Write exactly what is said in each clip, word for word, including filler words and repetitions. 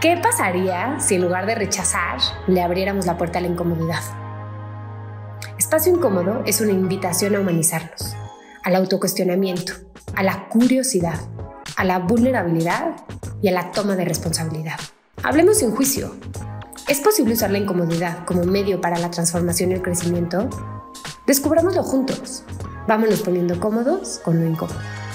¿Qué pasaría si en lugar de rechazar, le abriéramos la puerta a la incomodidad? Espacio Incómodo es una invitación a humanizarnos, al autocuestionamiento, a la curiosidad, a la vulnerabilidad y a la toma de responsabilidad. Hablemos sin juicio. ¿Es posible usar la incomodidad como medio para la transformación y el crecimiento? Descubrámoslo juntos. Vámonos poniendo cómodos con lo incómodo.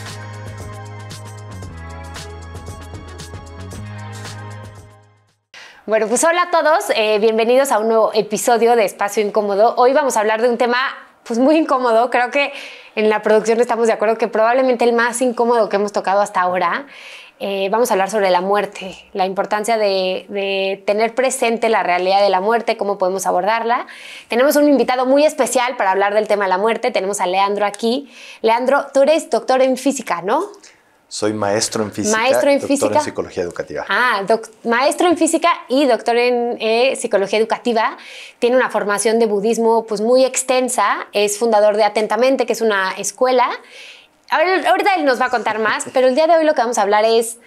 Bueno, pues hola a todos, eh, bienvenidos a un nuevo episodio de Espacio Incómodo. Hoy vamos a hablar de un tema pues muy incómodo. Creo que en la producción estamos de acuerdo que probablemente el más incómodo que hemos tocado hasta ahora. Eh, vamos a hablar sobre la muerte, la importancia de, de tener presente la realidad de la muerte, cómo podemos abordarla. Tenemos un invitado muy especial para hablar del tema de la muerte. Tenemos a Leandro aquí. Leandro, tú eres doctor en física, ¿no? Soy maestro en física, maestro en doctor física. en psicología educativa. Ah, doc, maestro en física y doctor en eh, psicología educativa. Tiene una formación de budismo pues, muy extensa. Es fundador de Atentamente, que es una escuela. Ahora, ahorita él nos va a contar más, pero el día de hoy lo que vamos a hablar es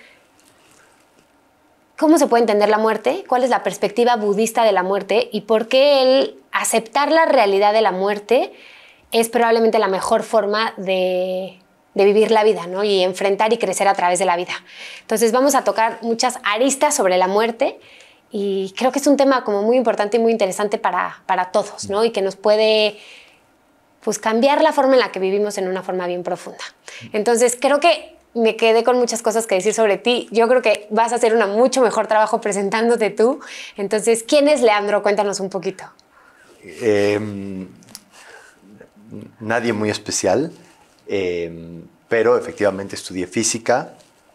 cómo se puede entender la muerte, cuál es la perspectiva budista de la muerte y por qué el aceptar la realidad de la muerte es probablemente la mejor forma de... de vivir la vida, ¿no? Y enfrentar y crecer a través de la vida. Entonces vamos a tocar muchas aristas sobre la muerte y creo que es un tema como muy importante y muy interesante para, para todos, ¿no? Y que nos puede pues, cambiar la forma en la que vivimos en una forma bien profunda. Entonces creo que me quedé con muchas cosas que decir sobre ti. Yo creo que vas a hacer un mucho mejor trabajo presentándote tú. Entonces, ¿quién es Leandro? Cuéntanos un poquito. Eh, nadie muy especial. Eh, pero efectivamente estudié física,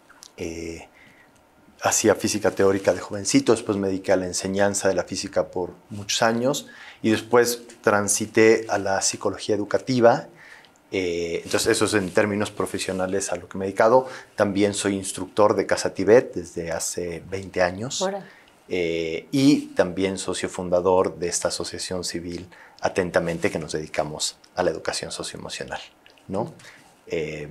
eh, hacía física teórica de jovencito, después me dediqué a la enseñanza de la física por muchos años y después transité a la psicología educativa. Eh, entonces eso es en términos profesionales a lo que me he dedicado. También soy instructor de Casa Tibet desde hace veinte años eh, y también socio fundador de esta asociación civil Atentamente, que nos dedicamos a la educación socioemocional, ¿no? Eh,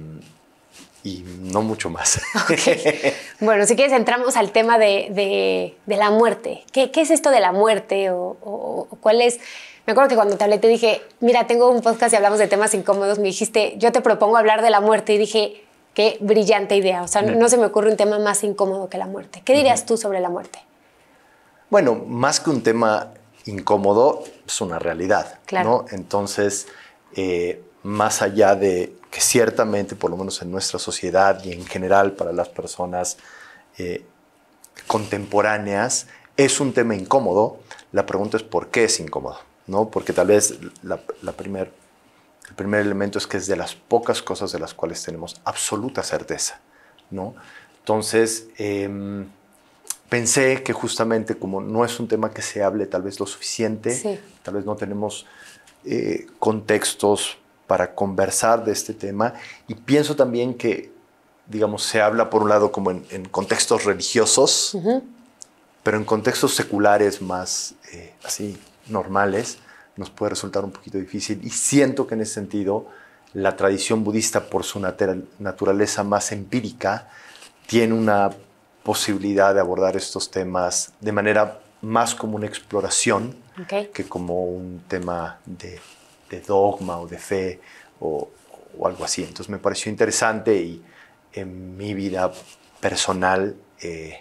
y no mucho más. Okay. Bueno, si quieres entramos al tema de, de, de la muerte. ¿Qué, ¿Qué es esto de la muerte? O, o, o cuál es... Me acuerdo que cuando te hablé te dije, mira, tengo un podcast y hablamos de temas incómodos. Me dijiste, yo te propongo hablar de la muerte. Y dije, qué brillante idea. O sea, no, no se me ocurre un tema más incómodo que la muerte. ¿Qué dirías uh-huh. tú sobre la muerte? Bueno, más que un tema incómodo, es una realidad, claro. ¿no? Entonces... Eh, más allá de que ciertamente, por lo menos en nuestra sociedad y en general para las personas eh, contemporáneas, es un tema incómodo, la pregunta es por qué es incómodo, ¿no? Porque tal vez la, la primer, el primer elemento es que es de las pocas cosas de las cuales tenemos absoluta certeza, ¿no? Entonces, eh, pensé que justamente como no es un tema que se hable tal vez lo suficiente, sí. tal vez no tenemos eh, contextos para conversar de este tema y pienso también que, digamos, se habla por un lado como en, en contextos religiosos, uh-huh. pero en contextos seculares más eh, así normales nos puede resultar un poquito difícil y siento que en ese sentido la tradición budista por su nat- naturaleza más empírica tiene una posibilidad de abordar estos temas de manera más como una exploración okay. que como un tema de de dogma o de fe o, o algo así. Entonces me pareció interesante y en mi vida personal eh,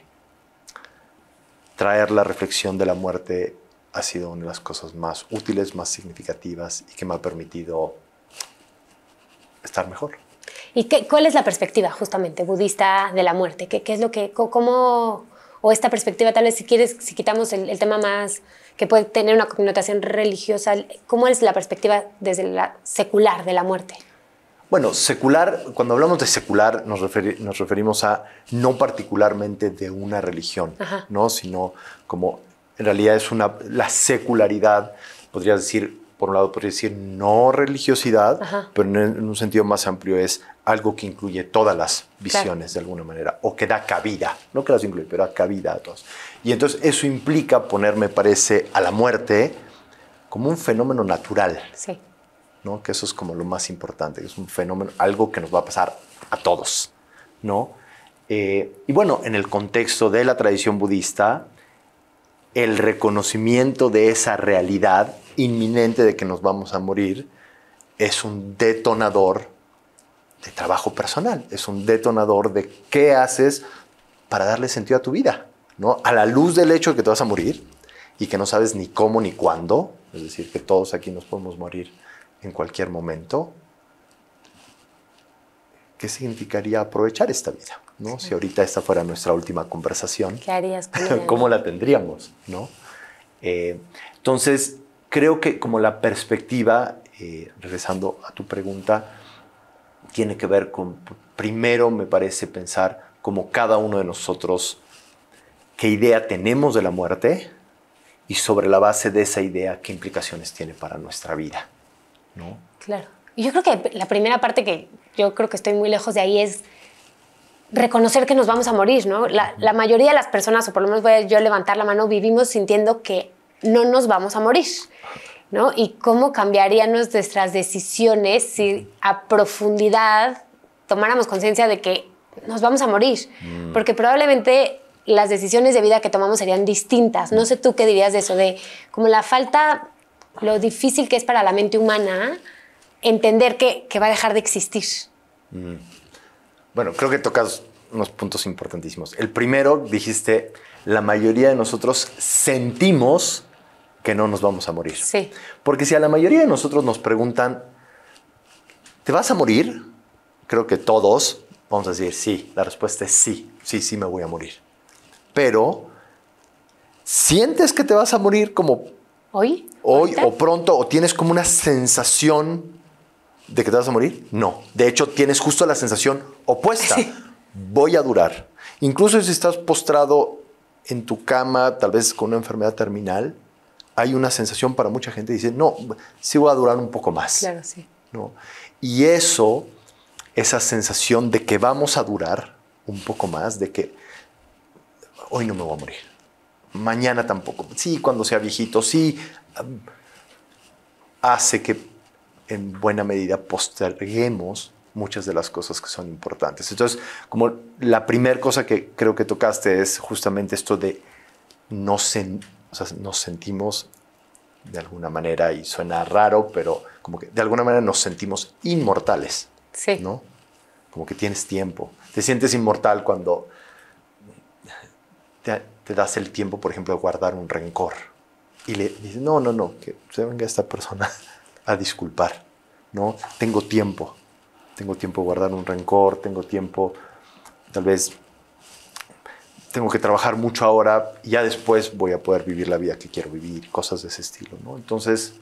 traer la reflexión de la muerte ha sido una de las cosas más útiles, más significativas y que me ha permitido estar mejor. ¿Y qué, cuál es la perspectiva justamente budista de la muerte? ¿Qué, qué es lo que, cómo, o esta perspectiva tal vez si quieres, si quitamos el, el tema más que puede tener una connotación religiosa, ¿cómo es la perspectiva desde la secular de la muerte? Bueno, secular, cuando hablamos de secular nos, referi- nos referimos a no particularmente de una religión, Ajá. ¿no? Sino como en realidad es una, la secularidad, podrías decir, por un lado podrías decir no religiosidad, Ajá. pero en, en un sentido más amplio es algo que incluye todas las visiones claro. de alguna manera, o que da cabida, no que las incluye, pero da cabida a todos. Y entonces eso implica poner, me parece, a la muerte como un fenómeno natural. Sí. ¿No? Que eso es como lo más importante, es un fenómeno, algo que nos va a pasar a todos, ¿no? Eh, y bueno, en el contexto de la tradición budista, el reconocimiento de esa realidad inminente de que nos vamos a morir es un detonador de trabajo personal, es un detonador de qué haces para darle sentido a tu vida, ¿no? A la luz del hecho de que te vas a morir y que no sabes ni cómo ni cuándo, es decir, que todos aquí nos podemos morir en cualquier momento. ¿Qué significaría aprovechar esta vida? ¿No? Sí. Si ahorita esta fuera nuestra última conversación, ¿qué harías con ella? ¿Cómo la tendríamos? ¿No? Eh, entonces, creo que como la perspectiva, eh, regresando a tu pregunta, tiene que ver con, primero me parece pensar como cada uno de nosotros, qué idea tenemos de la muerte y sobre la base de esa idea, qué implicaciones tiene para nuestra vida, ¿no? Claro. Y yo creo que la primera parte que yo creo que estoy muy lejos de ahí es reconocer que nos vamos a morir, ¿no? La, la mayoría de las personas, o por lo menos voy a yo levantar la mano, vivimos sintiendo que no nos vamos a morir, ¿no? Y cómo cambiarían nuestras decisiones si a profundidad tomáramos conciencia de que nos vamos a morir. Mm. Porque probablemente las decisiones de vida que tomamos serían distintas. No sé tú qué dirías de eso, de como la falta, lo difícil que es para la mente humana entender que, que va a dejar de existir. Mm. Bueno, creo que tocas unos puntos importantísimos. El primero, dijiste, la mayoría de nosotros sentimos que no nos vamos a morir. Sí. Porque si a la mayoría de nosotros nos preguntan, ¿te vas a morir? Creo que todos vamos a decir sí. La respuesta es sí. Sí, sí me voy a morir. Pero, ¿sientes que te vas a morir como hoy? Hoy ¿Ahorita? O pronto, o tienes como una sensación de que te vas a morir? No. De hecho, tienes justo la sensación opuesta. Sí. Voy a durar. Incluso si estás postrado en tu cama, tal vez con una enfermedad terminal, hay una sensación para mucha gente que dice, no, sí voy a durar un poco más. Claro, sí. ¿No? Y eso, esa sensación de que vamos a durar un poco más, de que hoy no me voy a morir, mañana tampoco, sí, cuando sea viejito, sí, hace que en buena medida posterguemos muchas de las cosas que son importantes. Entonces, como la primera cosa que creo que tocaste es justamente esto de no sen, o sea, nos sentimos de alguna manera, y suena raro, pero como que de alguna manera nos sentimos inmortales. Sí. ¿No? Como que tienes tiempo. Te sientes inmortal cuando te, te das el tiempo, por ejemplo, de guardar un rencor. Y le dices, no, no, no, que se venga esta persona a disculpar, ¿no? Tengo tiempo, tengo tiempo de guardar un rencor, tengo tiempo, tal vez tengo que trabajar mucho ahora y ya después voy a poder vivir la vida que quiero vivir, cosas de ese estilo, ¿no? Entonces,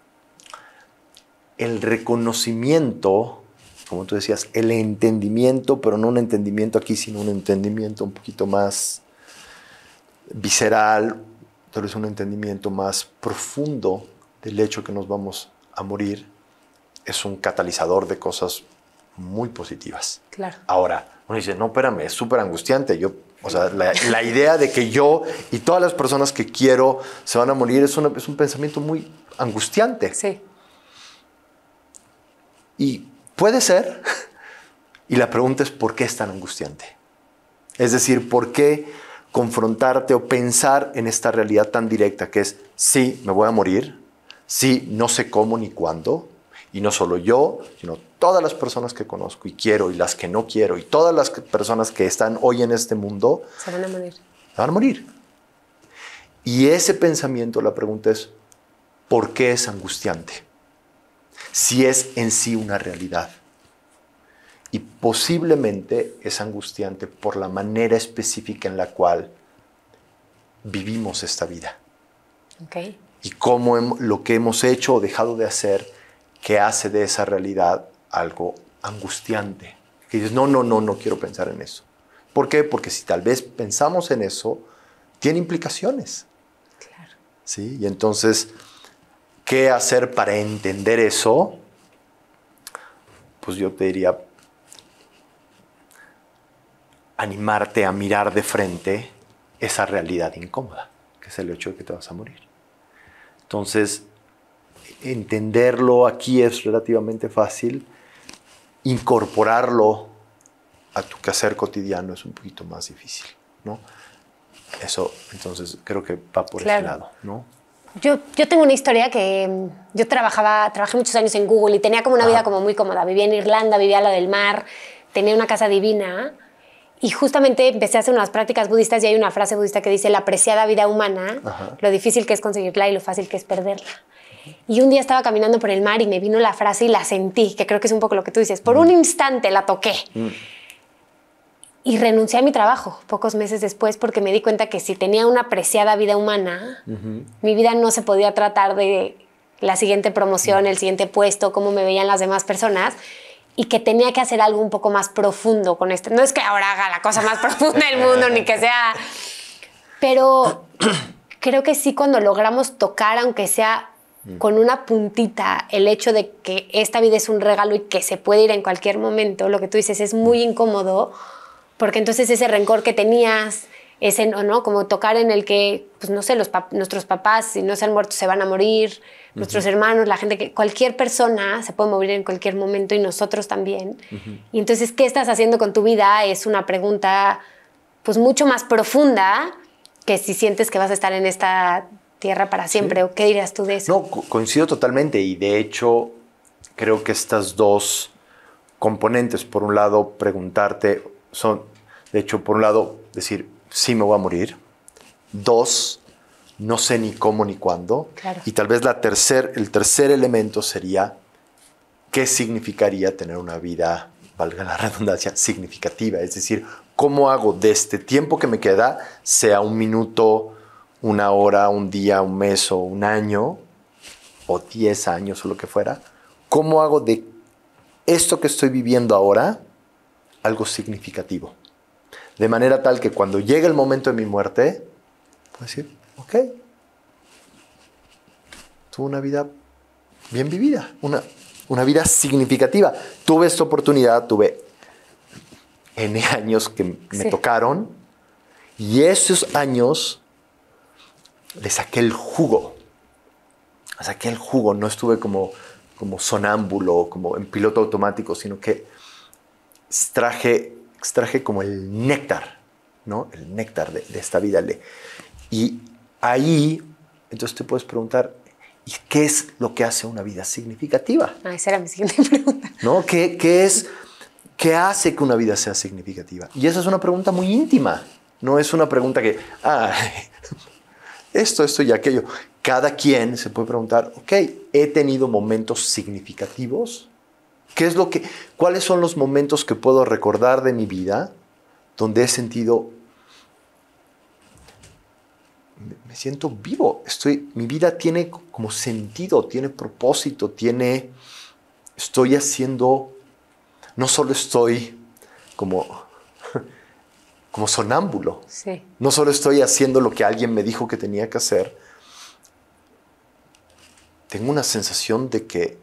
el reconocimiento, como tú decías, el entendimiento, pero no un entendimiento aquí, sino un entendimiento un poquito más visceral, tal vez un entendimiento más profundo del hecho que nos vamos a morir, es un catalizador de cosas muy positivas. Claro. Ahora, uno dice, no, espérame, es súper angustiante. Yo, o sea, la, la idea de que yo y todas las personas que quiero se van a morir es, una, es un pensamiento muy angustiante. Sí. Y puede ser, y la pregunta es, ¿por qué es tan angustiante? Es decir, ¿por qué confrontarte o pensar en esta realidad tan directa que es, sí, me voy a morir, sí, no sé cómo ni cuándo, y no solo yo, sino todas las personas que conozco y quiero, y las que no quiero, y todas las personas que están hoy en este mundo, se van a morir. Se van a morir. Y ese pensamiento, la pregunta es, ¿por qué es angustiante? Si es en sí una realidad. Y posiblemente es angustiante por la manera específica en la cual vivimos esta vida. Okay. Y cómo hem- lo que hemos hecho o dejado de hacer que hace de esa realidad algo angustiante. Que dices, no, no, no, no quiero pensar en eso. ¿Por qué? Porque si tal vez pensamos en eso, tiene implicaciones. Claro. ¿Sí? Y entonces, ¿qué hacer para entender eso? Pues yo te diría, animarte a mirar de frente esa realidad incómoda, que es el hecho de que te vas a morir. Entonces, entenderlo aquí es relativamente fácil, incorporarlo a tu quehacer cotidiano es un poquito más difícil, ¿no? Eso, entonces, creo que va por Claro. ese lado, ¿no? Yo, yo tengo una historia que mm, yo trabajaba, trabajé muchos años en Google y tenía como una Ajá. vida como muy cómoda. Vivía en Irlanda, vivía al lado del mar, tenía una casa divina y justamente empecé a hacer unas prácticas budistas y hay una frase budista que dice la preciada vida humana, Ajá. lo difícil que es conseguirla y lo fácil que es perderla. Y un día estaba caminando por el mar y me vino la frase y la sentí, que creo que es un poco lo que tú dices. Por Mm. un instante la toqué. Mm. Y renuncié a mi trabajo pocos meses después porque me di cuenta que si tenía una preciada vida humana, Uh-huh. mi vida no se podía tratar de la siguiente promoción, el siguiente puesto, cómo me veían las demás personas y que tenía que hacer algo un poco más profundo con esto. No es que ahora haga la cosa más profunda del mundo ni que sea... Pero creo que sí cuando logramos tocar, aunque sea con una puntita, el hecho de que esta vida es un regalo y que se puede ir en cualquier momento, lo que tú dices es muy incómodo. Porque entonces ese rencor que tenías, ese, ¿no? Como tocar en el que, pues no sé, los pap- nuestros papás, si no se han muerto, se van a morir, uh-huh. Nuestros hermanos, la gente que... Cualquier persona se puede morir en cualquier momento y nosotros también. Uh-huh. Y entonces, ¿qué estás haciendo con tu vida? Es una pregunta, pues, mucho más profunda que si sientes que vas a estar en esta tierra para siempre. Sí. ¿O qué dirías tú de eso? No, co- coincido totalmente y, de hecho, creo que estas dos componentes, por un lado, preguntarte... son, de hecho, por un lado, decir, sí me voy a morir. Dos, no sé ni cómo ni cuándo. Claro. Y tal vez la tercer, el tercer elemento sería, ¿qué significaría tener una vida, valga la redundancia, significativa? Es decir, ¿cómo hago de este tiempo que me queda, sea un minuto, una hora, un día, un mes o un año, o diez años o lo que fuera? ¿Cómo hago de esto que estoy viviendo ahora algo significativo? De manera tal que cuando llegue el momento de mi muerte, puedo decir, ok, tuve una vida bien vivida, una, una vida significativa. Tuve esta oportunidad, tuve N años que me sí. tocaron, y esos años le saqué el jugo. Saqué el jugo, no estuve como, como sonámbulo, como en piloto automático, sino que extraje, extraje como el néctar, ¿no? El néctar de, de esta vida. Y ahí, entonces te puedes preguntar, ¿y qué es lo que hace una vida significativa? Ah, esa era mi siguiente pregunta. ¿No? ¿Qué, qué es, qué hace que una vida sea significativa? Y esa es una pregunta muy íntima. No es una pregunta que, ah, esto, esto y aquello. Cada quien se puede preguntar, ok, ¿he tenido momentos significativos? ¿Qué es lo que, ¿Cuáles son los momentos que puedo recordar de mi vida donde he sentido, me siento vivo? Estoy, mi vida tiene como sentido, tiene propósito, tiene, estoy haciendo, no solo estoy como, como sonámbulo, sí. No solo estoy haciendo lo que alguien me dijo que tenía que hacer, tengo una sensación de que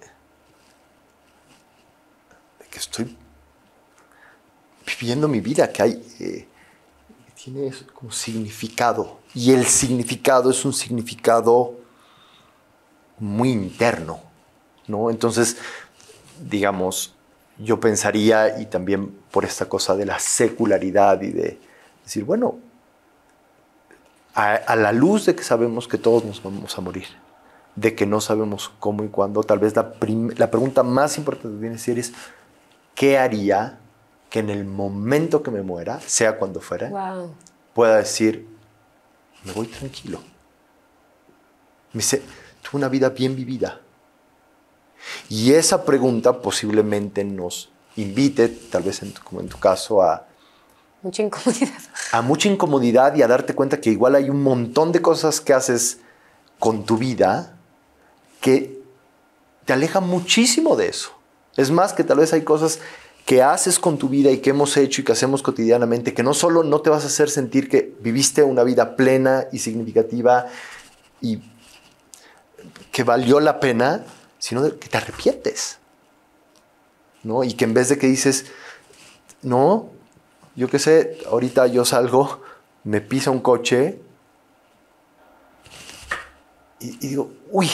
que estoy viviendo mi vida, que hay, eh, tiene como significado. Y el significado es un significado muy interno, ¿no? Entonces, digamos, yo pensaría, y también por esta cosa de la secularidad y de decir, bueno, a, a la luz de que sabemos que todos nos vamos a morir, de que no sabemos cómo y cuándo, tal vez la, prim- la pregunta más importante que viene a ser es, ¿qué haría que en el momento que me muera, sea cuando fuera, wow. pueda decir, me voy tranquilo? Me dice, tuve una vida bien vivida. Y esa pregunta posiblemente nos invite, tal vez en, como en tu caso, a mucha incomodidad. A mucha incomodidad y a darte cuenta que igual hay un montón de cosas que haces con tu vida que te alejan muchísimo de eso. Es más, que tal vez hay cosas que haces con tu vida y que hemos hecho y que hacemos cotidianamente que no solo no te vas a hacer sentir que viviste una vida plena y significativa y que valió la pena, sino de que te arrepientes, ¿no? Y que en vez de que dices, no, yo qué sé, ahorita yo salgo, me pisa un coche y, y digo, uy,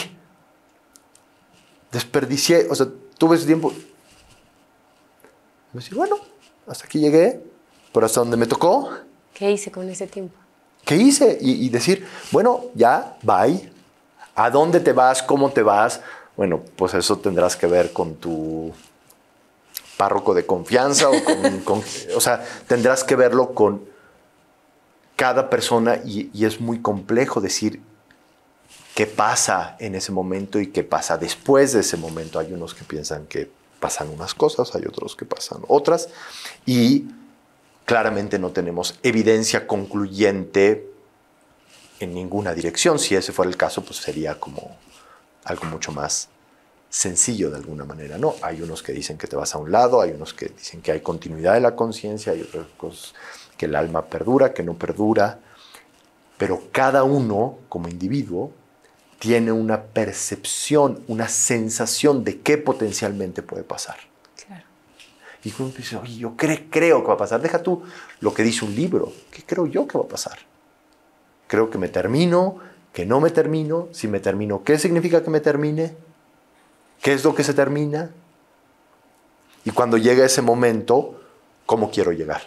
desperdicié, o sea, tuve ese tiempo. Y me decía, bueno, hasta aquí llegué, pero hasta donde me tocó. ¿Qué hice con ese tiempo? ¿Qué hice? Y, y decir, bueno, ya, bye. ¿A dónde te vas? ¿Cómo te vas? Bueno, pues eso tendrás que ver con tu párroco de confianza. O, con, con, o sea, tendrás que verlo con cada persona y, y es muy complejo decir qué pasa en ese momento y qué pasa después de ese momento. Hay unos que piensan que pasan unas cosas, hay otros que pasan otras y claramente no tenemos evidencia concluyente en ninguna dirección. Si ese fuera el caso, pues sería como algo mucho más sencillo de alguna manera, ¿no? Hay unos que dicen que te vas a un lado, hay unos que dicen que hay continuidad de la conciencia, hay otros cosas que el alma perdura, que no perdura, pero cada uno como individuo tiene una percepción, una sensación de qué potencialmente puede pasar. Claro. Y uno dice, oye, yo cre creo que va a pasar. Deja tú lo que dice un libro. ¿Qué creo yo que va a pasar? Creo que me termino, que no me termino. Si me termino, ¿qué significa que me termine? ¿Qué es lo que se termina? Y cuando llega ese momento, ¿cómo quiero llegar?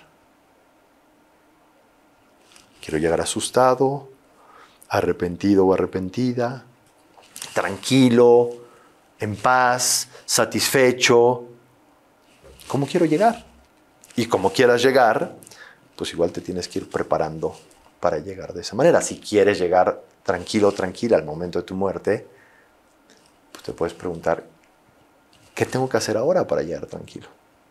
Quiero llegar asustado, arrepentido o arrepentida, tranquilo, en paz, satisfecho. ¿Cómo quiero llegar? Y como quieras llegar, pues igual te tienes que ir preparando para llegar de esa manera. Si quieres llegar tranquilo o tranquila al momento de tu muerte, pues te puedes preguntar, ¿qué tengo que hacer ahora para llegar tranquilo?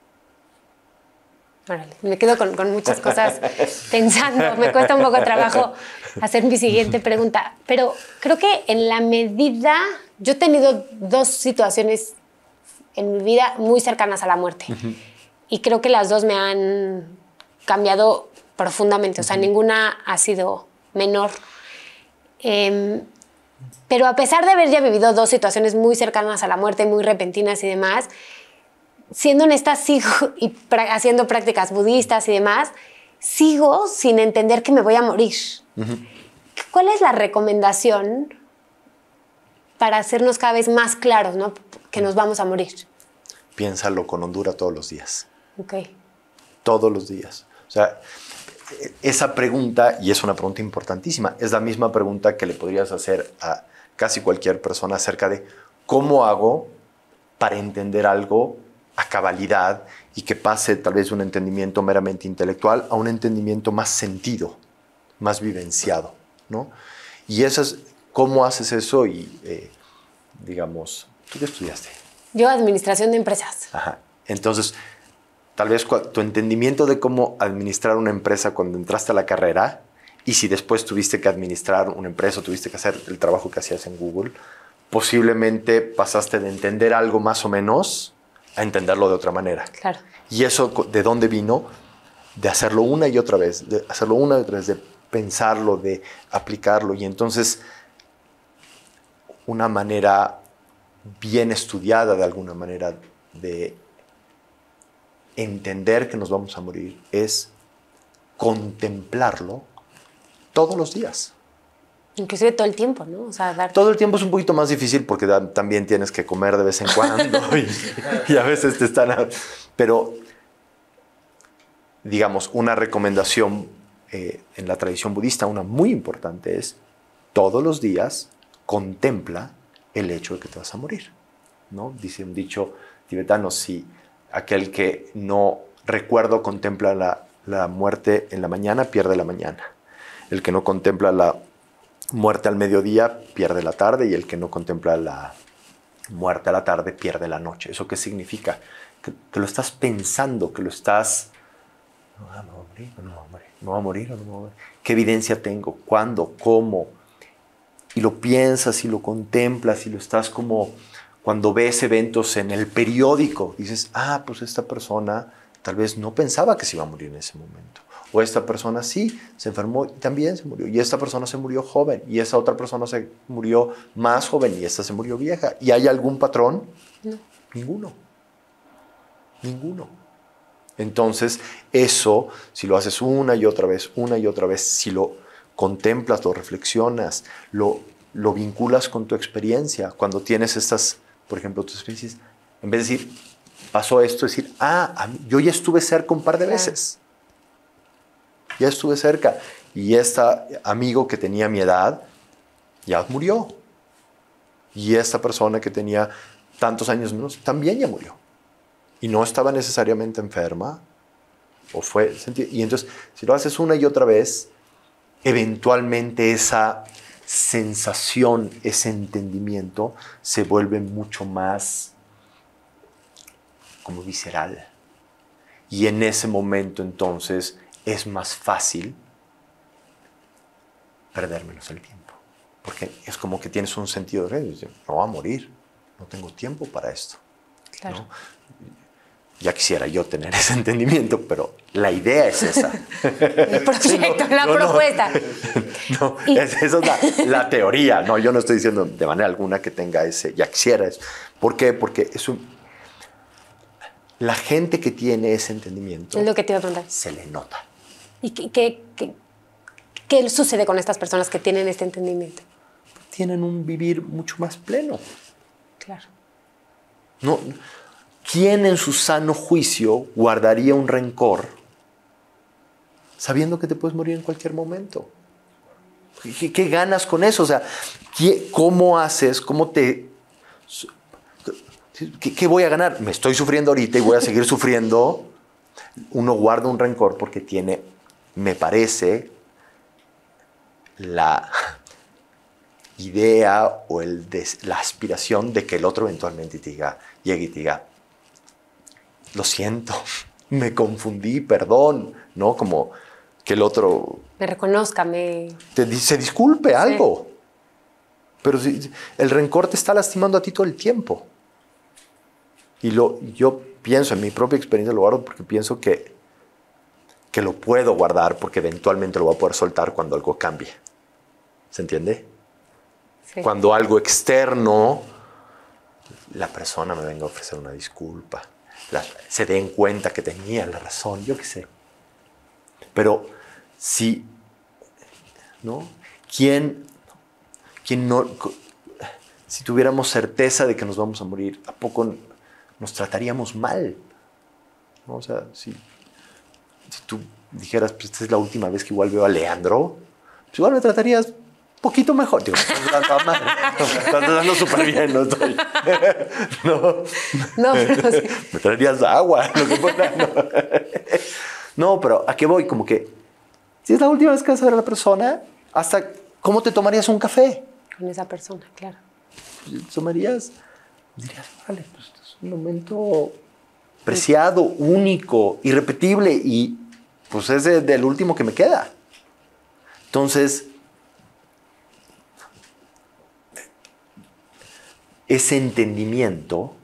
Órale, me quedo con, con muchas cosas pensando, me cuesta un poco de trabajo hacer mi siguiente pregunta, pero creo que en la medida, yo he tenido dos situaciones en mi vida muy cercanas a la muerte uh-huh. y creo que las dos me han cambiado profundamente, o sea, uh-huh. ninguna ha sido menor, eh, pero a pesar de haber ya vivido dos situaciones muy cercanas a la muerte, muy repentinas y demás, siendo honesta, sigo y haciendo prácticas budistas y demás, sigo sin entender que me voy a morir. Uh-huh. ¿Cuál es la recomendación para hacernos cada vez más claros, ¿no? Que nos vamos a morir? Piénsalo con hondura todos los días. Ok. Todos los días. O sea, esa pregunta, y es una pregunta importantísima, es la misma pregunta que le podrías hacer a casi cualquier persona acerca de cómo hago para entender algo a cabalidad y que pase tal vez de un entendimiento meramente intelectual a un entendimiento más sentido, más vivenciado, ¿no? Y eso es, ¿cómo haces eso? Y, eh, digamos, ¿tú qué estudiaste? Yo, administración de empresas. Ajá. Entonces, tal vez tu entendimiento de cómo administrar una empresa cuando entraste a la carrera y si después tuviste que administrar una empresa o tuviste que hacer el trabajo que hacías en Google, posiblemente pasaste de entender algo más o menos a entenderlo de otra manera. Claro. ¿Y eso de dónde vino? De hacerlo una y otra vez, de hacerlo una y otra vez, de pensarlo, de aplicarlo. Y entonces, una manera bien estudiada de alguna manera de entender que nos vamos a morir es contemplarlo todos los días. Inclusive todo el tiempo, ¿no? O sea, dar... Todo el tiempo es un poquito más difícil porque da, también tienes que comer de vez en cuando y, y a veces te están... A... Pero, digamos, una recomendación eh, en la tradición budista, una muy importante es todos los días contempla el hecho de que te vas a morir, ¿no? Dice un dicho tibetano, si aquel que no recuerda o contempla la, la muerte en la mañana, pierde la mañana. El que no contempla la muerte al mediodía pierde la tarde y el que no contempla la muerte a la tarde pierde la noche. ¿Eso qué significa? Que, que lo estás pensando, que lo estás... ¿Me voy a morir o no me voy a morir? ¿Me voy a morir o no me voy a morir? ¿Qué evidencia tengo? ¿Cuándo? ¿Cómo? Y lo piensas y lo contemplas y lo estás como... Cuando ves eventos en el periódico, dices, ah, pues esta persona tal vez no pensaba que se iba a morir en ese momento. O esta persona sí, se enfermó y también se murió. Y esta persona se murió joven. Y esa otra persona se murió más joven. Y esta se murió vieja. ¿Y hay algún patrón? No. Ninguno. Ninguno. Entonces, eso, si lo haces una y otra vez, una y otra vez, si lo contemplas, lo reflexionas, lo, lo vinculas con tu experiencia, cuando tienes estas, por ejemplo, tus experiencias, en vez de decir, pasó esto, decir, ah, a mí- yo ya estuve cerca un par de veces. Ya estuve cerca. Y este amigo que tenía mi edad ya murió. Y esta persona que tenía tantos años menos también ya murió. Y no estaba necesariamente enferma. O fue, y entonces, si lo haces una y otra vez, eventualmente esa sensación, ese entendimiento se vuelve mucho más como visceral. Y en ese momento entonces es más fácil perder menos el tiempo. Porque es como que tienes un sentido de redes. No va a morir, no tengo tiempo para esto. Claro. ¿No? Ya quisiera yo tener ese entendimiento, pero la idea es esa. El proyecto, no, la no, propuesta. No, Y- es- esa es la, la teoría. No, yo no estoy diciendo de manera alguna que tenga ese, ya quisiera eso. ¿Por qué? Porque es un, la gente que tiene ese entendimiento Es lo que te iba a preguntar. se le nota. ¿Y qué, qué, qué, qué sucede con estas personas que tienen este entendimiento? Tienen un vivir mucho más pleno. Claro. No, ¿quién en su sano juicio guardaría un rencor sabiendo que te puedes morir en cualquier momento? ¿Qué, qué ganas con eso? O sea, ¿qué, ¿cómo haces? ¿Cómo te...? ¿Qué, ¿Qué voy a ganar? Me estoy sufriendo ahorita y voy a seguir sufriendo. Uno guarda un rencor porque tiene, me parece, la idea o el des, la aspiración de que el otro eventualmente te diga, llegue y te diga, lo siento, me confundí, perdón, ¿no? Como que el otro Me reconozca, me... te di- se disculpe algo. Pero si, el rencor te está lastimando a ti todo el tiempo. Y lo, yo pienso, en mi propia experiencia lo guardo porque pienso que, que lo puedo guardar porque eventualmente lo voy a poder soltar cuando algo cambie. ¿Se entiende? Sí. Cuando algo externo, la persona me venga a ofrecer una disculpa, la- se den cuenta que tenía la razón, yo qué sé. Pero si, ¿no? ¿Quién, quién no, si tuviéramos certeza de que nos vamos a morir, ¿a poco nos trataríamos mal? ¿No? O sea, si, si tú dijeras, pues esta es la última vez que igual veo a Leandro, pues igual me tratarías un poquito mejor. Digo, no estás mal, estás tratando súper bien, no estoy. No, No, pero sí. me traerías agua, lo que fuera. No. No, pero ¿a qué voy? Como que, si es la última vez que vas a ver a la persona, hasta ¿cómo te tomarías un café? Con esa persona, claro. Tomarías, dirías, vale, pues este es un momento preciado, único, irrepetible y pues es de- del último que me queda. Entonces, ese entendimiento,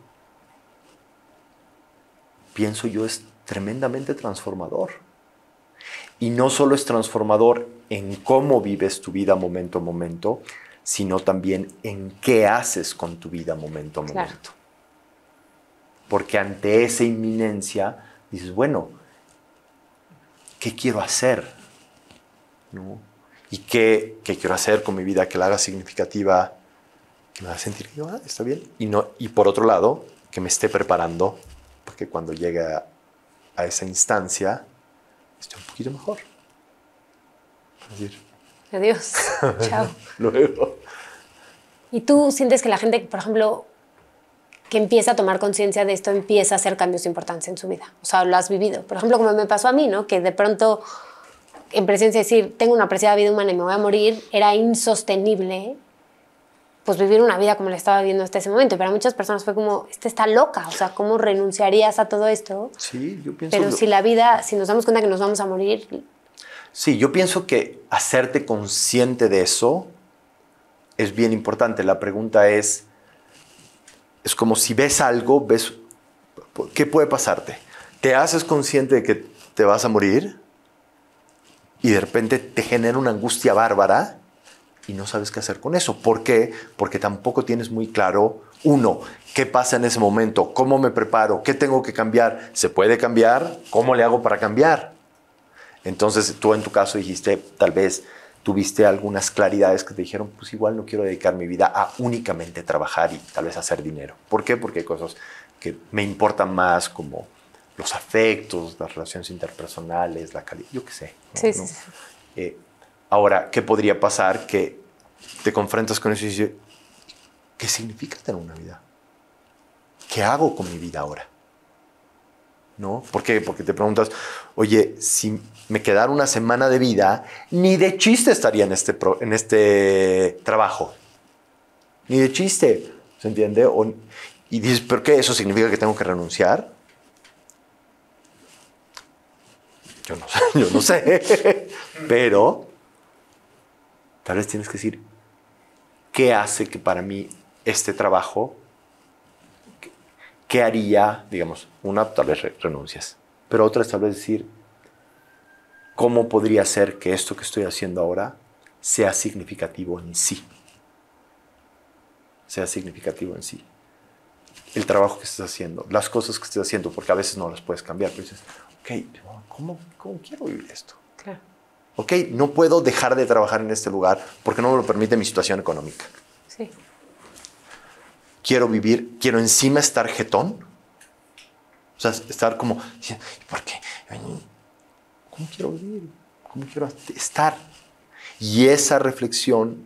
pienso yo, es tremendamente transformador. Y no solo es transformador en cómo vives tu vida momento a momento, sino también en qué haces con tu vida momento a Claro. momento. Porque ante esa inminencia dices, bueno, ¿qué quiero hacer? ¿No? ¿Y qué, qué quiero hacer con mi vida que la haga significativa, que me haga sentir que yo, ah, está bien? Y, no, y por otro lado, que me esté preparando porque cuando llegue a, a esa instancia esté un poquito mejor. Es decir, Adiós. Chao. luego. ¿Y tú sientes que la gente, por ejemplo, que empieza a tomar conciencia de esto, empieza a hacer cambios importantes en su vida? O sea, lo has vivido. Por ejemplo, como me pasó a mí, ¿no? Que de pronto, en presencia de decir, tengo una preciada vida humana y me voy a morir, era insostenible, pues vivir una vida como la estaba viviendo hasta ese momento. Y para muchas personas fue como, esta está loca. O sea, ¿cómo renunciarías a todo esto? Sí, yo pienso... Pero lo- si la vida, si nos damos cuenta que nos vamos a morir, Sí, yo pienso que hacerte consciente de eso es bien importante. La pregunta es, es como si ves algo, ves, ¿qué puede pasarte? Te haces consciente de que te vas a morir y de repente te genera una angustia bárbara y no sabes qué hacer con eso. ¿Por qué? Porque tampoco tienes muy claro, uno, qué pasa en ese momento, cómo me preparo, qué tengo que cambiar, ¿se puede cambiar? ¿Cómo le hago para cambiar? Entonces tú en tu caso dijiste, tal vez tuviste algunas claridades que te dijeron, pues igual no quiero dedicar mi vida a únicamente trabajar y tal vez hacer dinero. ¿Por qué? Porque hay cosas que me importan más, como los afectos, las relaciones interpersonales, la calidad, yo qué sé. ¿no? Sí, ¿no? sí, sí. Eh, ahora, ¿qué podría pasar? Que te confrontas con eso y dices, ¿qué significa tener una vida? ¿Qué hago con mi vida ahora? ¿No? ¿Por qué? Porque te preguntas, oye, si me quedara una semana de vida, ni de chiste estaría en este, pro, en este trabajo. Ni de chiste, ¿se entiende? O, y dices, ¿pero qué? ¿Eso significa que tengo que renunciar? Yo no sé, yo no sé. Pero tal vez tienes que decir, ¿qué hace que para mí este trabajo, qué, qué haría? Digamos, una, tal vez renuncias. Pero otra es tal vez decir, ¿cómo podría ser que esto que estoy haciendo ahora sea significativo en sí? Sea significativo en sí. El trabajo que estés haciendo, las cosas que estés haciendo, porque a veces no las puedes cambiar, pero dices, ok, ¿cómo, cómo quiero vivir esto? Claro. Ok, no puedo dejar de trabajar en este lugar porque no me lo permite mi situación económica. Sí. Quiero vivir, quiero encima estar jetón. O sea, estar como, ¿por qué? ¿Cómo quiero vivir? ¿Cómo quiero estar? Y esa reflexión,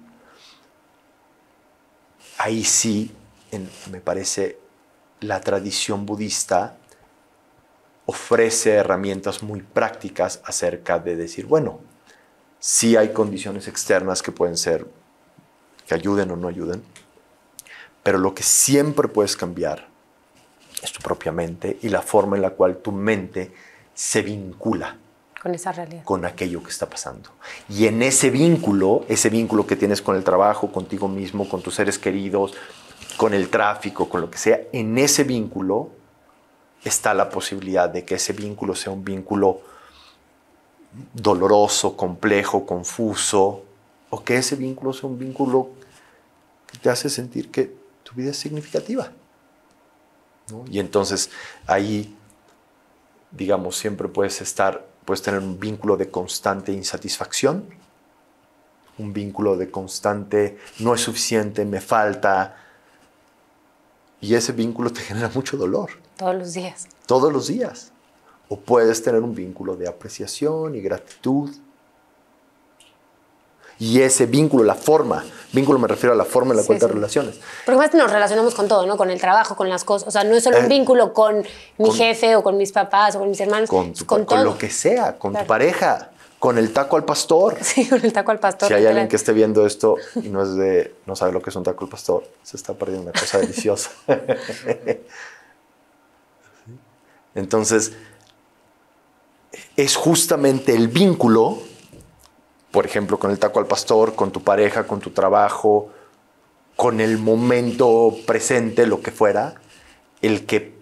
ahí sí, en, me parece, la tradición budista ofrece herramientas muy prácticas acerca de decir, bueno, sí hay condiciones externas que pueden ser, que ayuden o no ayuden, pero lo que siempre puedes cambiar es tu propia mente y la forma en la cual tu mente se vincula Con esa realidad. con aquello que está pasando. Y en ese vínculo, ese vínculo que tienes con el trabajo, contigo mismo, con tus seres queridos, con el tráfico, con lo que sea, en ese vínculo está la posibilidad de que ese vínculo sea un vínculo doloroso, complejo, confuso, o que ese vínculo sea un vínculo que te hace sentir que tu vida es significativa, ¿no? Y entonces ahí, digamos, siempre puedes estar, puedes tener un vínculo de constante insatisfacción, un vínculo de constante no es suficiente, me falta, y ese vínculo te genera mucho dolor. Todos los días. Todos los días. O puedes tener un vínculo de apreciación y gratitud. Y ese vínculo, la forma, vínculo me refiero a la forma en la Sí, cual te sí. relacionas. Porque más nos relacionamos con todo, ¿no? Con el trabajo, con las cosas. O sea, no es solo Eh, un vínculo con mi con- jefe o con mis papás o con mis hermanos. Con, es tu, con, con todo. lo que sea, con Claro. tu pareja, con el taco al pastor. Sí, con el taco al pastor. Si hay literal. alguien que esté viendo esto y no, es de, no sabe lo que es un taco al pastor, se está perdiendo una cosa deliciosa. Entonces, es justamente el vínculo, por ejemplo, con el taco al pastor, con tu pareja, con tu trabajo, con el momento presente, lo que fuera, el que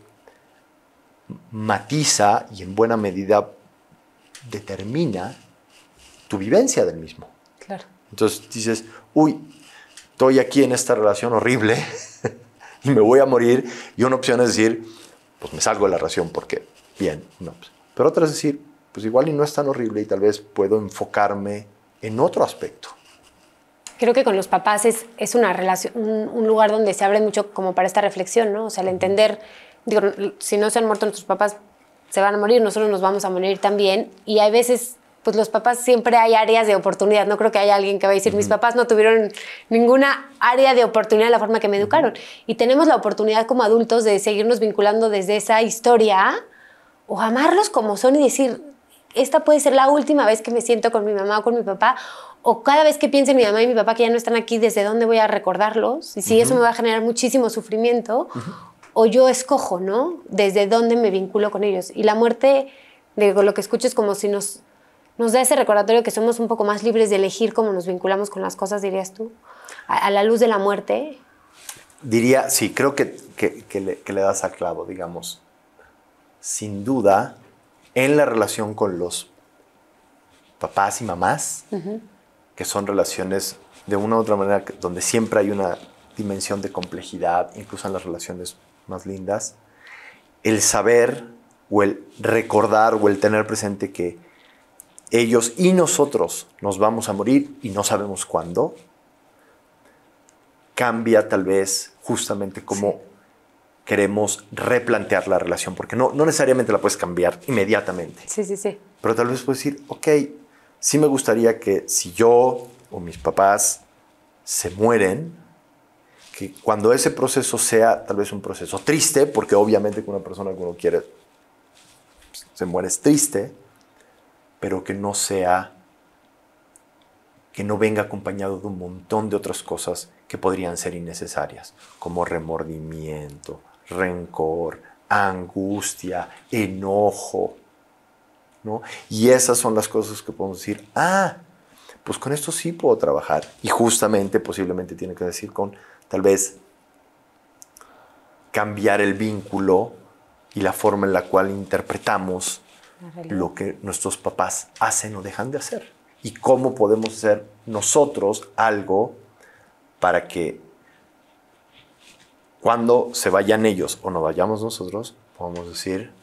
matiza y en buena medida determina tu vivencia del mismo. Claro. Entonces dices, uy, estoy aquí en esta relación horrible y me voy a morir. Y una opción es decir, pues me salgo de la relación porque, bien, no. Pero otra es decir, pues igual y no es tan horrible y tal vez puedo enfocarme en otro aspecto. Creo que con los papás es, es una relación, un, un lugar donde se abre mucho como para esta reflexión, ¿no? O sea, el entender, digo, si no se han muerto nuestros papás, se van a morir, nosotros nos vamos a morir también. Y hay veces, pues los papás siempre hay áreas de oportunidad. No creo que haya alguien que va a decir, uh-huh. mis papás no tuvieron ninguna área de oportunidad de la forma que me educaron. Uh-huh. Y tenemos la oportunidad como adultos de seguirnos vinculando desde esa historia o amarlos como son y decir, esta puede ser la última vez que me siento con mi mamá o con mi papá, o cada vez que piense en mi mamá y mi papá que ya no están aquí, ¿desde dónde voy a recordarlos? Y si uh-huh. eso me va a generar muchísimo sufrimiento, uh-huh. o yo escojo, ¿no? Desde dónde me vinculo con ellos. Y la muerte, digo, lo que escucho es como si nos, nos da ese recordatorio que somos un poco más libres de elegir cómo nos vinculamos con las cosas, dirías tú, a, a la luz de la muerte. Diría, sí, creo que, que, que, le, que le das al clavo, digamos. Sin duda, en la relación con los papás y mamás, uh-huh. que son relaciones de una u otra manera donde siempre hay una dimensión de complejidad, incluso en las relaciones más lindas, el saber o el recordar o el tener presente que ellos y nosotros nos vamos a morir y no sabemos cuándo, cambia tal vez justamente cómo sí. queremos replantear la relación, porque no, no necesariamente la puedes cambiar inmediatamente. Sí, sí, sí. Pero tal vez puedes decir, ok, sí me gustaría que si yo o mis papás se mueren, que cuando ese proceso sea tal vez un proceso triste, porque obviamente que una persona que uno quiere se muere es triste, pero que no sea, que no venga acompañado de un montón de otras cosas que podrían ser innecesarias, como remordimiento, rencor, angustia, enojo, ¿no? Y esas son las cosas que podemos decir, ah, pues con esto sí puedo trabajar. Y justamente, posiblemente tiene que decir con, tal vez, cambiar el vínculo y la forma en la cual interpretamos lo que nuestros papás hacen o dejan de hacer. Y cómo podemos hacer nosotros algo para que cuando se vayan ellos o no vayamos nosotros, podamos decir,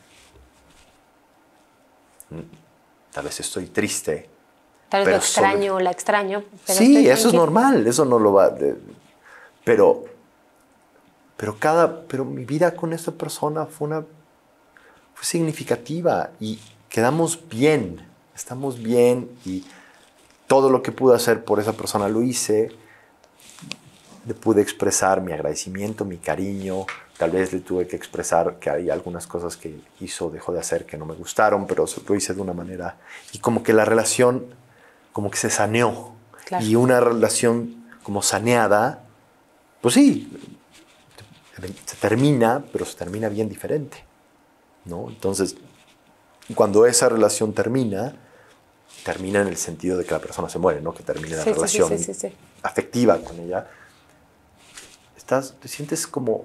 tal vez estoy triste. Tal vez lo extraño o la extraño. Pero sí, eso es normal, eso no lo va... De, pero, pero, cada, pero mi vida con esta persona fue, una, fue significativa y quedamos bien, estamos bien y todo lo que pude hacer por esa persona lo hice. Le pude expresar mi agradecimiento, mi cariño. Tal vez le tuve que expresar que hay algunas cosas que hizo, dejó de hacer que no me gustaron, pero lo hice de una manera. Y como que la relación como que se saneó. Claro. Y una relación como saneada, pues sí, se termina, pero se termina bien diferente, ¿no? Entonces, cuando esa relación termina, termina en el sentido de que la persona se muere, no que termine la sí, relación sí, sí, sí, sí. afectiva con ella. Estás, te sientes como,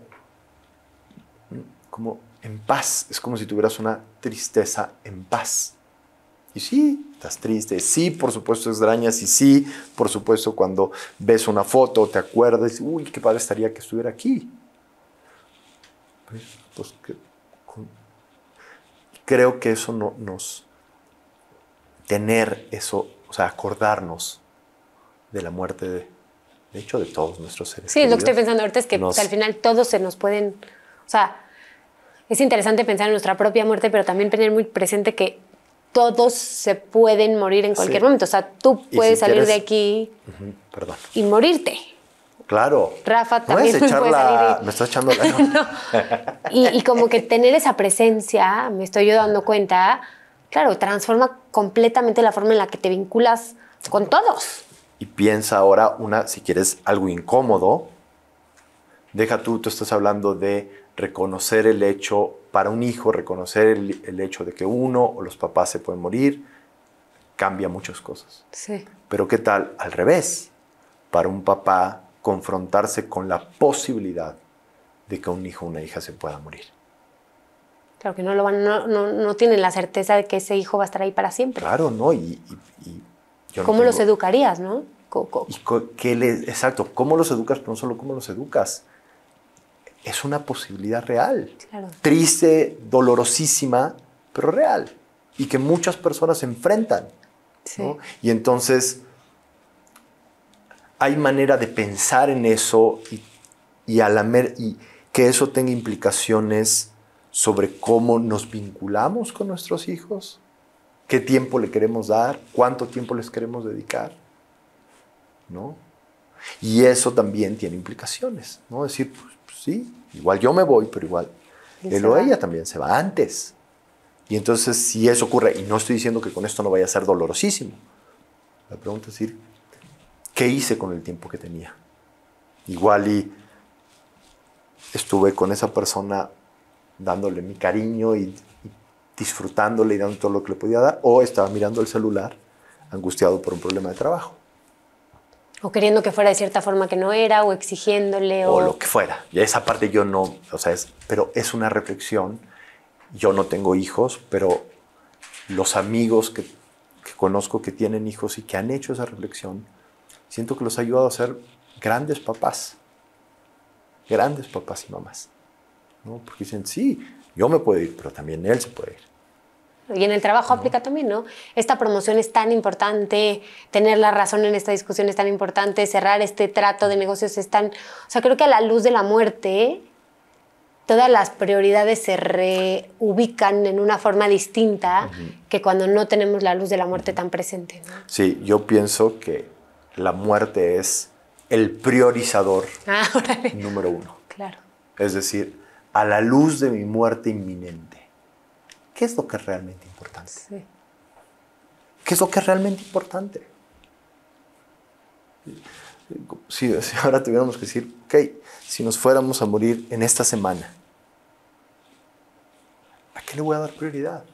como en paz. Es como si tuvieras una tristeza en paz. Y sí, estás triste. Sí, por supuesto extrañas. Y sí, por supuesto cuando ves una foto te acuerdas. Uy, qué padre estaría que estuviera aquí. Pues, pues, que, con, creo que eso no, nos... Tener eso, o sea, acordarnos de la muerte de... De hecho, de todos nuestros seres Sí, lo que estoy pensando ahorita es que nos... pues, al final todos se nos pueden... O sea, es interesante pensar en nuestra propia muerte, pero también tener muy presente que todos se pueden morir en cualquier sí. momento. O sea, tú puedes si salir quieres... de aquí uh-huh. Perdón. y morirte. Claro. Rafa también no puede la... salir. Y... Me estás echando la... no. y, y como que tener esa presencia, me estoy yo dando cuenta, claro, transforma completamente la forma en la que te vinculas con todos. Y piensa ahora, una, si quieres algo incómodo, deja tú, tú estás hablando de reconocer el hecho, para un hijo, reconocer el, el hecho de que uno o los papás se pueden morir, cambia muchas cosas. Sí. Pero ¿qué tal? Al revés, para un papá confrontarse con la posibilidad de que un hijo o una hija se pueda morir. Claro que no, lo van, no, no, no tienen la certeza de que ese hijo va a estar ahí para siempre. Claro, ¿no? Y, y, y yo ¿Cómo no tengo... los educarías, no? ¿Cómo? Y ¿qué le... Exacto, ¿cómo los educas? Pero no solo cómo los educas. Es una posibilidad real. Claro. Triste, dolorosísima, pero real. Y que muchas personas se enfrentan. Sí. ¿no? Y entonces hay manera de pensar en eso y, y, a la mer y que eso tenga implicaciones sobre cómo nos vinculamos con nuestros hijos, qué tiempo le queremos dar, cuánto tiempo les queremos dedicar, ¿no? Y eso también tiene implicaciones, ¿no? Decir, pues, pues sí, igual yo me voy, pero igual él o ella también se va antes. Y entonces, si eso ocurre, y no estoy diciendo que con esto no vaya a ser dolorosísimo, la pregunta es decir, ¿qué hice con el tiempo que tenía? Igual y estuve con esa persona dándole mi cariño y, y disfrutándole y dando todo lo que le podía dar, o estaba mirando el celular angustiado por un problema de trabajo. O queriendo que fuera de cierta forma que no era, o exigiéndole. O, o lo que fuera. Y esa parte yo no, o sea, es, pero es una reflexión. Yo no tengo hijos, pero los amigos que, que conozco que tienen hijos y que han hecho esa reflexión, siento que los ha ayudado a ser grandes papás. Grandes papás y mamás. ¿no? Porque dicen, sí, yo me puedo ir, pero también él se puede ir. Y en el trabajo uh-huh. aplica también, ¿no? Esta promoción es tan importante, tener la razón en esta discusión es tan importante, cerrar este trato de negocios es tan... O sea, creo que a la luz de la muerte, todas las prioridades se reubican en una forma distinta uh-huh. que cuando no tenemos la luz de la muerte uh-huh. tan presente, ¿no? Sí, yo pienso que la muerte es el priorizador ah, número uno. Claro. Es decir, a la luz de mi muerte inminente, ¿qué es lo que es realmente importante? Sí. ¿Qué es lo que es realmente importante? Si, si ahora tuviéramos que decir, ok, si nos fuéramos a morir en esta semana, ¿a qué le voy a dar prioridad?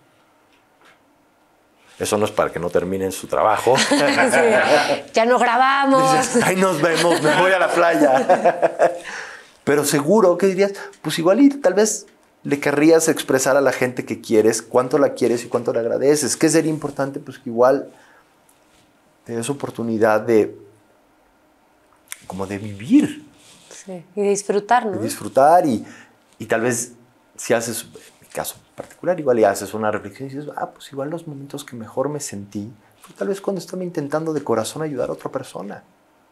Eso no es para que no terminen su trabajo. Sí, ya no grabamos. Dices, ahí nos vemos, me voy a la playa. Pero seguro, ¿qué dirías? Pues igual y tal vez le querrías expresar a la gente que quieres, cuánto la quieres y cuánto le agradeces. ¿Qué sería importante? Pues que igual te des oportunidad de, como de vivir. Sí, y disfrutar, ¿no? De disfrutar y, y tal vez si haces, en mi caso particular, igual y haces una reflexión y dices, ah, pues igual los momentos que mejor me sentí fue tal vez cuando estaba intentando de corazón ayudar a otra persona.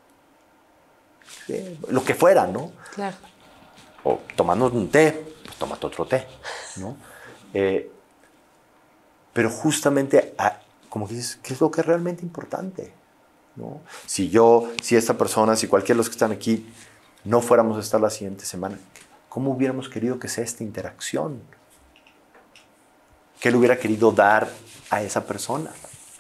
Sí, lo que fuera, ¿no? Claro. O tomando un té, pues tómate otro té, ¿no? Eh, pero justamente, a, como que dices, ¿qué es lo que es realmente importante? ¿No? Si yo, si esta persona, si cualquiera de los que están aquí no fuéramos a estar la siguiente semana, ¿cómo hubiéramos querido que sea esta interacción? ¿Qué le hubiera querido dar a esa persona?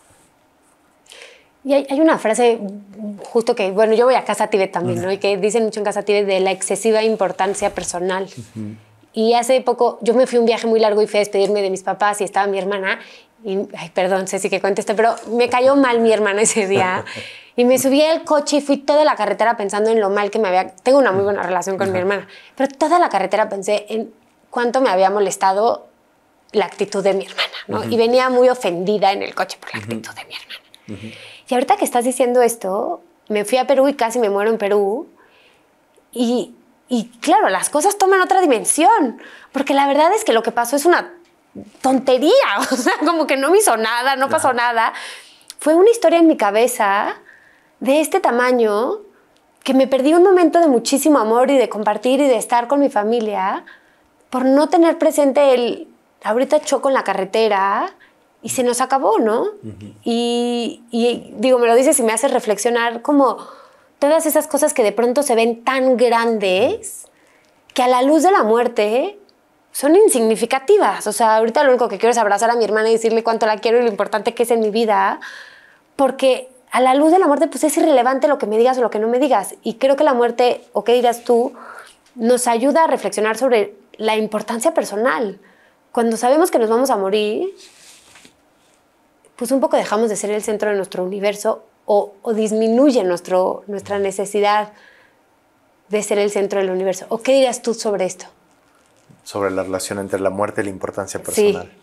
Y hay, hay una frase justo que, bueno, yo voy a Casa Tíbet también, ¿no? Y que dicen mucho en Casa Tíbet de la excesiva importancia personal. Uh-huh. Y hace poco, yo me fui un viaje muy largo y fui a despedirme de mis papás y estaba mi hermana. Y, ay, perdón, Ceci, que cuente esto, pero me cayó mal mi hermana ese día. Y me subí al coche y fui toda la carretera pensando en lo mal que me había... Tengo una muy buena relación con uh-huh. mi hermana, pero toda la carretera pensé en cuánto me había molestado la actitud de mi hermana, ¿no? Uh-huh. Y venía muy ofendida en el coche por la actitud uh-huh. de mi hermana. Uh-huh. Y ahorita que estás diciendo esto, me fui a Perú y casi me muero en Perú. Y, y claro, las cosas toman otra dimensión. Porque la verdad es que lo que pasó es una tontería. O sea, como que no me hizo nada, no pasó uh-huh. nada. Fue una historia en mi cabeza de este tamaño que me perdí un momento de muchísimo amor y de compartir y de estar con mi familia por no tener presente el... Ahorita choco en la carretera y se nos acabó, ¿no? Uh-huh. Y, y digo, me lo dices y me hace reflexionar como todas esas cosas que de pronto se ven tan grandes que a la luz de la muerte son insignificativas. O sea, ahorita lo único que quiero es abrazar a mi hermana y decirle cuánto la quiero y lo importante que es en mi vida, porque a la luz de la muerte pues es irrelevante lo que me digas o lo que no me digas. Y creo que la muerte, o qué dirás tú, nos ayuda a reflexionar sobre la importancia personal. Cuando sabemos que nos vamos a morir, pues un poco dejamos de ser el centro de nuestro universo o, o disminuye nuestro, nuestra necesidad de ser el centro del universo. ¿O qué dirías tú sobre esto? Sobre la relación entre la muerte y la importancia personal. Sí.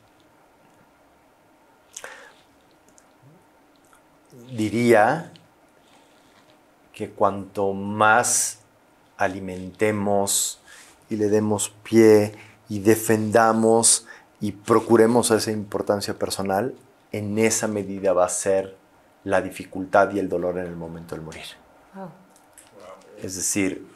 Diría que cuanto más alimentemos y le demos pie y defendamos y procuremos esa importancia personal, en esa medida va a ser la dificultad y el dolor en el momento del morir. Oh. Es decir,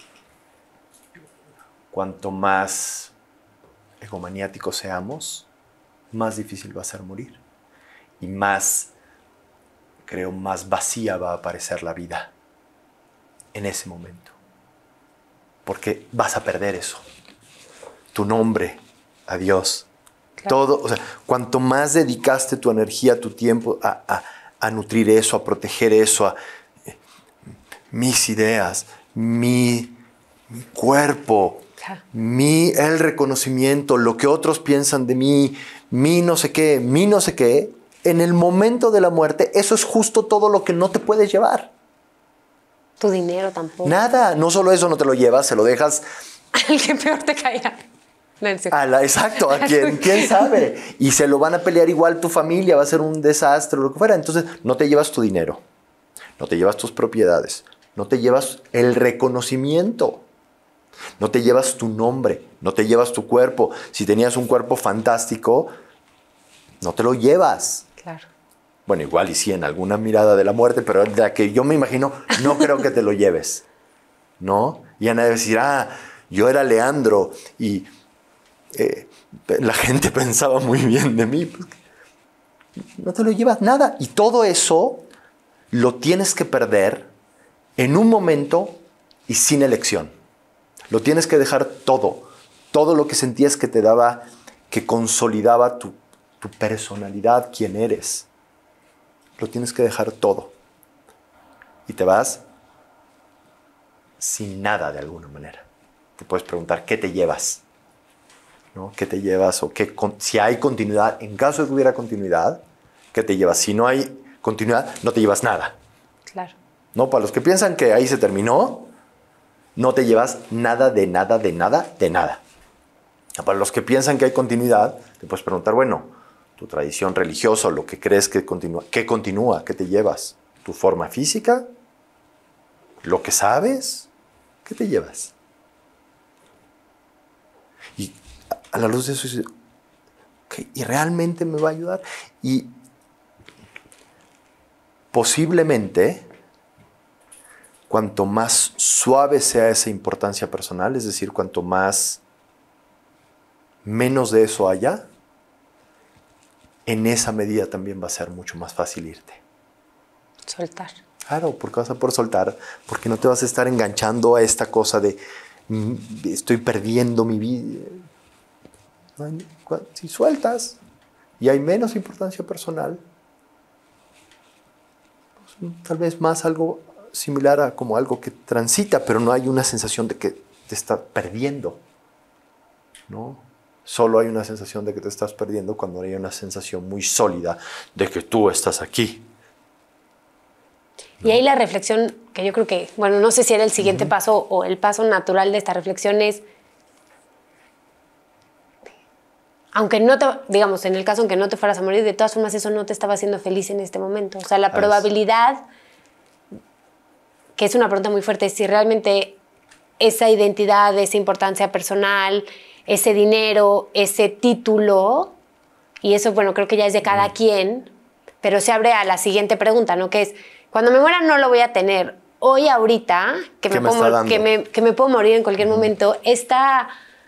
cuanto más egomaniáticos seamos, más difícil va a ser morir. Y más, creo, más vacía va a parecer la vida en ese momento. Porque vas a perder eso. Tu nombre a Dios. Claro. Todo, o sea, cuanto más dedicaste tu energía, tu tiempo a, a, a nutrir eso, a proteger eso, a eh, mis ideas, mi, mi cuerpo, claro. mi, el reconocimiento, lo que otros piensan de mí, mi no sé qué, mi no sé qué, en el momento de la muerte, eso es justo todo lo que no te puedes llevar. Tu dinero tampoco. Nada, no solo eso no te lo llevas, se lo dejas. Al que peor te caiga. No, a la, exacto, a quien, quién sabe. Y se lo van a pelear igual tu familia, va a ser un desastre o lo que fuera. Entonces, no te llevas tu dinero, no te llevas tus propiedades, no te llevas el reconocimiento, no te llevas tu nombre, no te llevas tu cuerpo. Si tenías un cuerpo fantástico, No te lo llevas. Claro. Bueno, igual y sí en alguna mirada de la muerte, pero de la que yo me imagino, no creo que te lo lleves, ¿no? Y a nadie decir, ah, yo era Leandro y eh, la gente pensaba muy bien de mí. Pues, no te lo llevas nada. Y todo eso lo tienes que perder en un momento y sin elección. Lo tienes que dejar todo. Todo lo que sentías que te daba, que consolidaba tu, tu personalidad, quién eres. Lo tienes que dejar todo. Y te vas sin nada de alguna manera. Te puedes preguntar, ¿qué te llevas? ¿No? ¿Qué te llevas? O qué, si hay continuidad, en caso de que hubiera continuidad, ¿qué te llevas? Si no hay continuidad, no te llevas nada. Claro. ¿No? Para los que piensan que ahí se terminó, no te llevas nada de nada, de nada, de nada. Para los que piensan que hay continuidad, te puedes preguntar, bueno, tu tradición religiosa, lo que crees que continúa, ¿qué continúa? ¿Qué te llevas? ¿Tu forma física? ¿Lo que sabes? ¿Qué te llevas? Y a la luz de eso, dices, okay, ¿y realmente me va a ayudar? Y posiblemente, cuanto más suave sea esa importancia personal, es decir, cuanto más menos de eso haya, en esa medida también va a ser mucho más fácil irte. Soltar. Claro, porque vas a poder soltar, porque no te vas a estar enganchando a esta cosa de mm, estoy perdiendo mi vida. Si sueltas y hay menos importancia personal, pues, tal vez más algo similar a como algo que transita, pero no hay una sensación de que te estás perdiendo, ¿no? Solo hay una sensación de que te estás perdiendo cuando hay una sensación muy sólida de que tú estás aquí. ¿No? Y ahí la reflexión, que yo creo que, bueno, no sé si era el siguiente uh-huh. paso o el paso natural de esta reflexión es, aunque no te, digamos, en el caso en que no te fueras a morir, de todas formas eso no te estaba haciendo feliz en este momento. O sea, la probabilidad, que es una pregunta muy fuerte, es si realmente esa identidad, esa importancia personal, ese dinero, ese título, y eso, bueno, creo que ya es de cada mm. quien, pero se abre a la siguiente pregunta, ¿no? Que es, cuando me muera no lo voy a tener. Hoy, ahorita, que, me, me, puedo, que, me, que me puedo morir en cualquier mm. momento, esta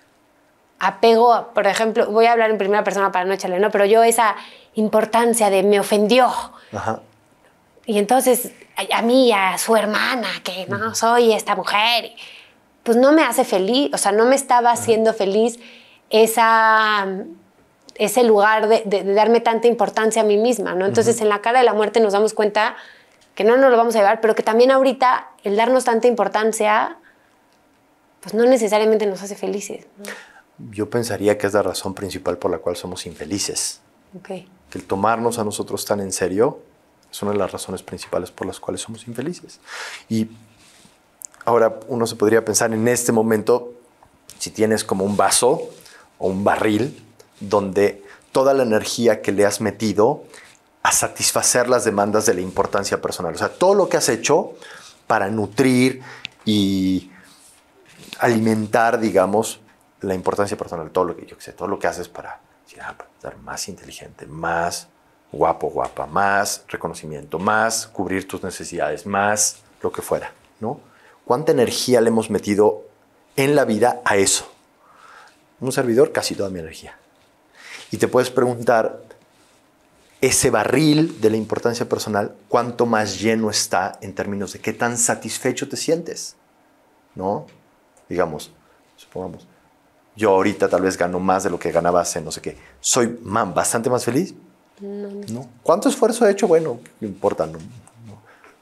apego, por ejemplo, voy a hablar en primera persona para no echarle, ¿no? Pero yo esa importancia de me ofendió. Ajá. Y entonces, a, a mí, a su hermana, que no mm. soy esta mujer, pues no me hace feliz, o sea, no me estaba haciendo uh-huh. feliz esa, ese lugar de, de, de darme tanta importancia a mí misma, ¿no? Entonces, uh-huh. en la cara de la muerte nos damos cuenta que no nos lo vamos a llevar, pero que también ahorita el darnos tanta importancia, pues no necesariamente nos hace felices, ¿no? Yo pensaría que es la razón principal por la cual somos infelices. Okay. Que el tomarnos a nosotros tan en serio es una de las razones principales por las cuales somos infelices. Y ahora uno se podría pensar en este momento, si tienes como un vaso o un barril donde toda la energía que le has metido a satisfacer las demandas de la importancia personal. O sea, todo lo que has hecho para nutrir y alimentar, digamos, la importancia personal. Todo lo que, yo qué sé, todo lo que haces para, ah, para ser más inteligente, más guapo, guapa, más reconocimiento, más cubrir tus necesidades, más lo que fuera, ¿no? ¿Cuánta energía le hemos metido en la vida a eso? Un servidor, casi toda mi energía. Y te puedes preguntar, ese barril de la importancia personal, ¿cuánto más lleno está en términos de qué tan satisfecho te sientes? ¿No? Digamos, supongamos, yo ahorita tal vez gano más de lo que ganaba hace no sé qué. ¿Soy man, bastante más feliz? No, no. ¿No? ¿Cuánto esfuerzo he hecho? Bueno, ¿qué importa? No, no.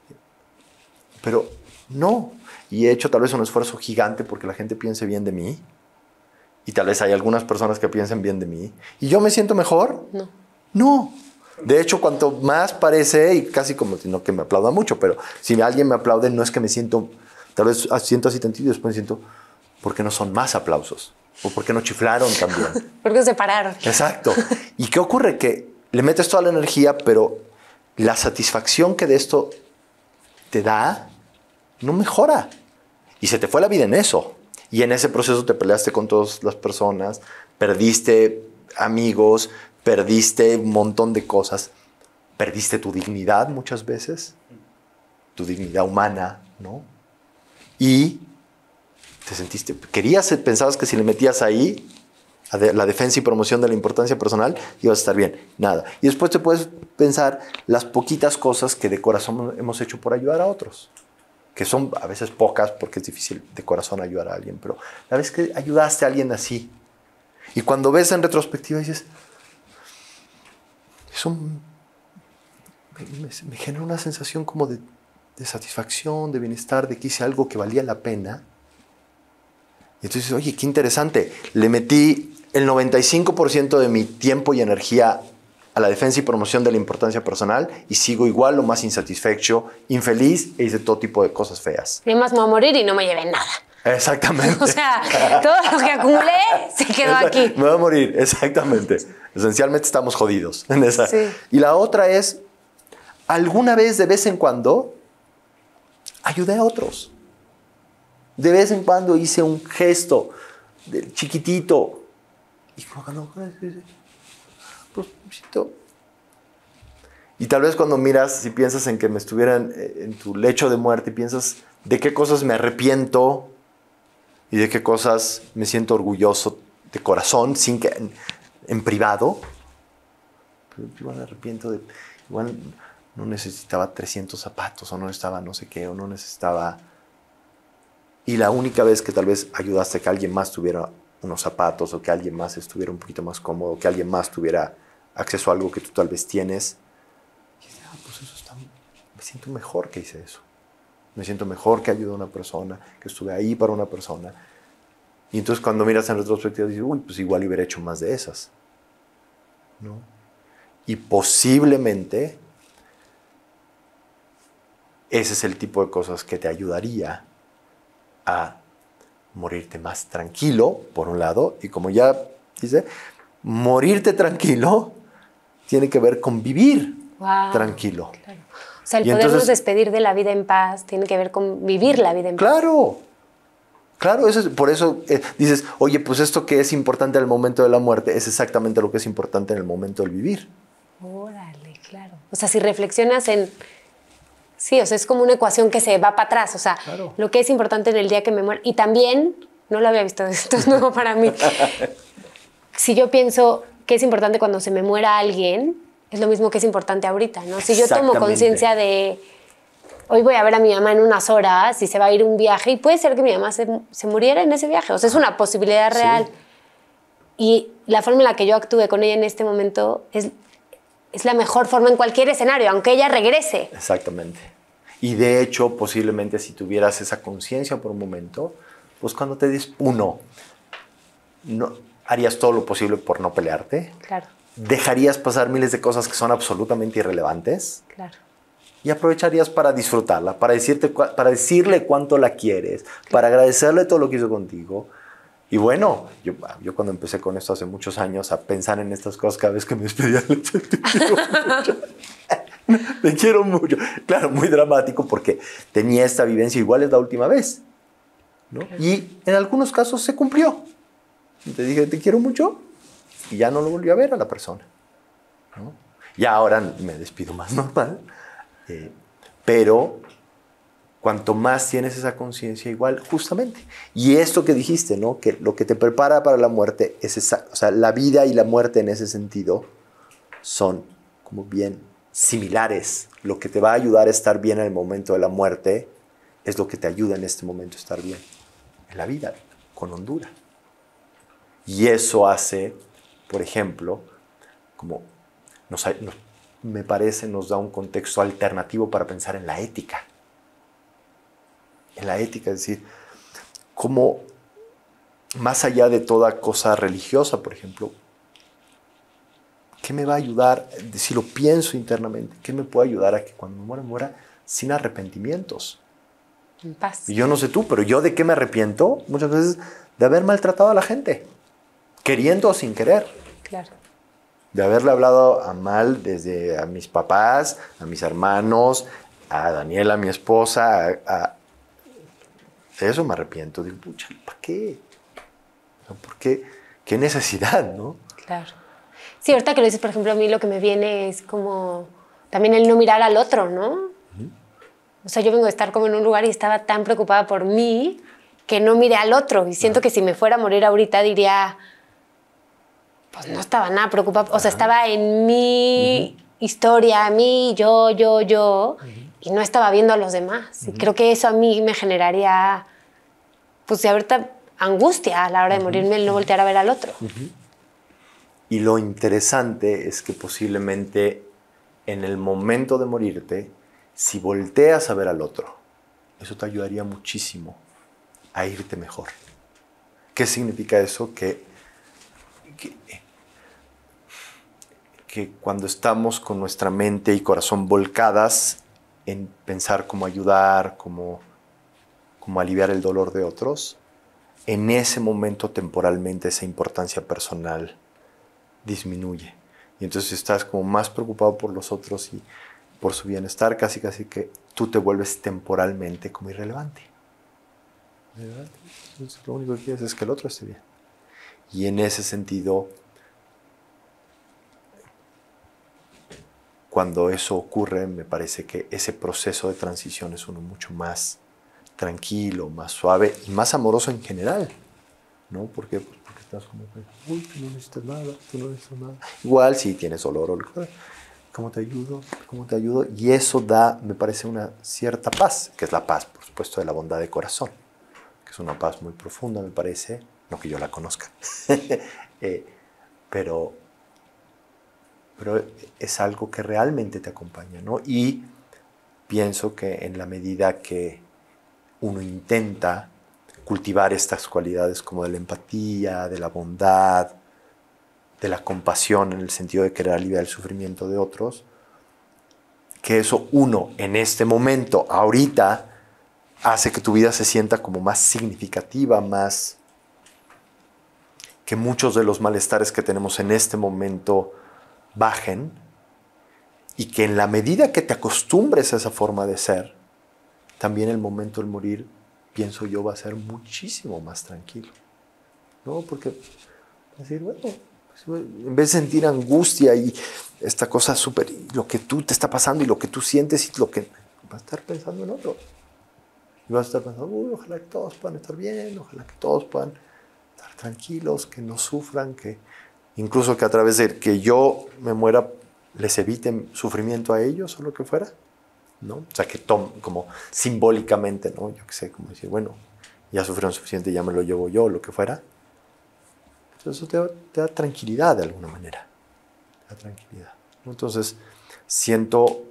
Pero no. Y he hecho tal vez un esfuerzo gigante porque la gente piense bien de mí. Y tal vez hay algunas personas que piensen bien de mí. ¿Y yo me siento mejor? No. No. De hecho, cuanto más parece, y casi como si no que me aplauda mucho, pero si alguien me aplaude, no es que me siento, tal vez siento así tantito y después siento, ¿por qué no son más aplausos? ¿O por qué no chiflaron también? ¿Por qué se pararon? Exacto. ¿Y qué ocurre? Que le metes toda la energía, pero la satisfacción que de esto te da no mejora. Y se te fue la vida en eso. Y en ese proceso te peleaste con todas las personas, perdiste amigos, perdiste un montón de cosas, perdiste tu dignidad muchas veces, tu dignidad humana, ¿no? Y te sentiste, querías, pensabas que si le metías ahí a de, la defensa y promoción de la importancia personal, ibas a estar bien. Nada. Y después te puedes pensar las poquitas cosas que de corazón hemos hecho por ayudar a otros, que son a veces pocas porque es difícil de corazón ayudar a alguien, pero la vez que ayudaste a alguien así, y cuando ves en retrospectiva dices, eso me, me, me genera una sensación como de, de satisfacción, de bienestar, de que hice algo que valía la pena. Y entonces, oye, qué interesante, le metí el noventa y cinco por ciento de mi tiempo y energía a la defensa y promoción de la importancia personal y sigo igual o más insatisfecho, infeliz e hice todo tipo de cosas feas. Y además me voy a morir y no me llevé nada. Exactamente. O sea, todo lo que acumulé se quedó aquí. Me voy a morir, exactamente. Esencialmente estamos jodidos en esa. Sí. Y la otra es, alguna vez, de vez en cuando, ayudé a otros. De vez en cuando hice un gesto de chiquitito. Y cuando, pues, y tal vez cuando miras, si piensas en que me estuviera en, en tu lecho de muerte, y piensas de qué cosas me arrepiento y de qué cosas me siento orgulloso de corazón, sin que en, en privado. Pero igual me arrepiento de, igual no necesitaba trescientos zapatos, o no necesitaba no sé qué, o no necesitaba. Y la única vez que tal vez ayudaste a que alguien más tuviera unos zapatos, o que alguien más estuviera un poquito más cómodo, o que alguien más tuviera acceso a algo que tú tal vez tienes, y dices, ah, pues eso está, me siento mejor que hice eso. Me siento mejor que ayudé a una persona, que estuve ahí para una persona. Y entonces cuando miras en retrospectiva dices, uy, pues igual hubiera hecho más de esas, ¿no? Y posiblemente ese es el tipo de cosas que te ayudaría a morirte más tranquilo, por un lado, y como ya dice, morirte tranquilo tiene que ver con vivir wow, tranquilo. Claro. O sea, el y podernos entonces, despedir de la vida en paz tiene que ver con vivir la vida en paz. Claro, claro, eso es, por eso eh, dices, oye, pues esto que es importante en el momento de la muerte es exactamente lo que es importante en el momento del vivir. Órale, claro. O sea, si reflexionas en... Sí, o sea, es como una ecuación que se va para atrás. O sea, claro, lo que es importante en el día que me muero. Y también, no lo había visto, esto es nuevo para mí. Si yo pienso que es importante cuando se me muera alguien, es lo mismo que es importante ahorita, ¿no? Si yo tomo conciencia de, hoy voy a ver a mi mamá en unas horas y se va a ir un viaje, y puede ser que mi mamá se, se muriera en ese viaje. O sea, es una posibilidad real. Sí. Y la forma en la que yo actúe con ella en este momento es, es la mejor forma en cualquier escenario, aunque ella regrese. Exactamente. Y de hecho, posiblemente si tuvieras esa conciencia por un momento, pues cuando te des uno, no, harías todo lo posible por no pelearte. Claro. Dejarías pasar miles de cosas que son absolutamente irrelevantes. Claro. Y aprovecharías para disfrutarla, para, decirte, para decirle cuánto la quieres, claro, para agradecerle todo lo que hizo contigo. Y bueno, yo, yo cuando empecé con esto hace muchos años, a pensar en estas cosas cada vez que me despedía, te quiero mucho. Te quiero mucho. Claro, muy dramático porque tenía esta vivencia, igual es la última vez, ¿no? Y en algunos casos se cumplió. Te dije, te quiero mucho, y ya no lo volví a ver a la persona, ¿no? Y ahora me despido más normal, eh, pero cuanto más tienes esa conciencia, igual, justamente. Y esto que dijiste, ¿no? Que lo que te prepara para la muerte es esa, o sea, la vida y la muerte en ese sentido son como bien similares. Lo que te va a ayudar a estar bien en el momento de la muerte es lo que te ayuda en este momento a estar bien en la vida, con hondura. Y eso hace, por ejemplo, como nos, nos, me parece, nos da un contexto alternativo para pensar en la ética. En la ética, es decir, como más allá de toda cosa religiosa, por ejemplo, ¿qué me va a ayudar, si lo pienso internamente, qué me puede ayudar a que cuando me muera, muera sin arrepentimientos? En paz. Y yo no sé tú, pero yo ¿de qué me arrepiento? Muchas veces de haber maltratado a la gente, queriendo o sin querer. Claro. De haberle hablado a mal desde a mis papás, a mis hermanos, a Daniela, mi esposa, a, a de eso me arrepiento. Digo, pucha, ¿para qué? ¿Por qué? ¿Qué necesidad, no? Claro. Sí, ahorita que lo dices, por ejemplo, a mí lo que me viene es como también el no mirar al otro, ¿no? Uh-huh. O sea, yo vengo de estar como en un lugar y estaba tan preocupada por mí que no miré al otro. Y siento uh-huh. que si me fuera a morir ahorita diría, pues no estaba nada preocupada. O sea, uh-huh. estaba en mi uh-huh. historia, mí, yo, yo, yo, uh-huh. y no estaba viendo a los demás. Uh-huh. Y creo que eso a mí me generaría, pues de ahorita, angustia a la hora de morirme, el no voltear a ver al otro. Uh-huh. Y lo interesante es que posiblemente en el momento de morirte, si volteas a ver al otro, eso te ayudaría muchísimo a irte mejor. ¿Qué significa eso? Que, que, que cuando estamos con nuestra mente y corazón volcadas en pensar cómo ayudar, cómo, cómo aliviar el dolor de otros, en ese momento temporalmente esa importancia personal disminuye. Y entonces estás como más preocupado por los otros y por su bienestar, casi casi que tú te vuelves temporalmente como irrelevante. ¿Irrelevante? Entonces, lo único que quieres es que el otro esté bien. Y en ese sentido, cuando eso ocurre, me parece que ese proceso de transición es uno mucho más tranquilo, más suave y más amoroso en general, ¿no? Porque, pues porque estás como, uy, tú no necesitas nada, tú no necesitas nada. Igual si tienes dolor o lo que sea, ¿cómo te ayudo? ¿Cómo te ayudo? Y eso da, me parece, una cierta paz, que es la paz, por supuesto, de la bondad de corazón, que es una paz muy profunda, me parece, no que yo la conozca, eh, pero, pero es algo que realmente te acompaña, ¿no? Y pienso que en la medida que uno intenta cultivar estas cualidades como de la empatía, de la bondad, de la compasión en el sentido de querer aliviar el sufrimiento de otros, que eso uno en este momento, ahorita, hace que tu vida se sienta como más significativa, más que muchos de los malestares que tenemos en este momento bajen y que en la medida que te acostumbres a esa forma de ser, también el momento del morir, pienso yo, va a ser muchísimo más tranquilo, ¿no? Porque decir, bueno, en vez de sentir angustia y esta cosa súper, lo que tú te está pasando y lo que tú sientes y lo que vas a estar pensando en otro. Y vas a estar pensando, uy, ojalá que todos puedan estar bien, ojalá que todos puedan estar tranquilos, que no sufran, que incluso que a través de que yo me muera les eviten sufrimiento a ellos o lo que fuera, ¿no? O sea, que tom, como simbólicamente, ¿no? Yo qué sé, como decir, bueno, ya sufrieron suficiente, ya me lo llevo yo, o lo que fuera. Entonces eso te da, te da tranquilidad de alguna manera. Te da tranquilidad, ¿no? Entonces siento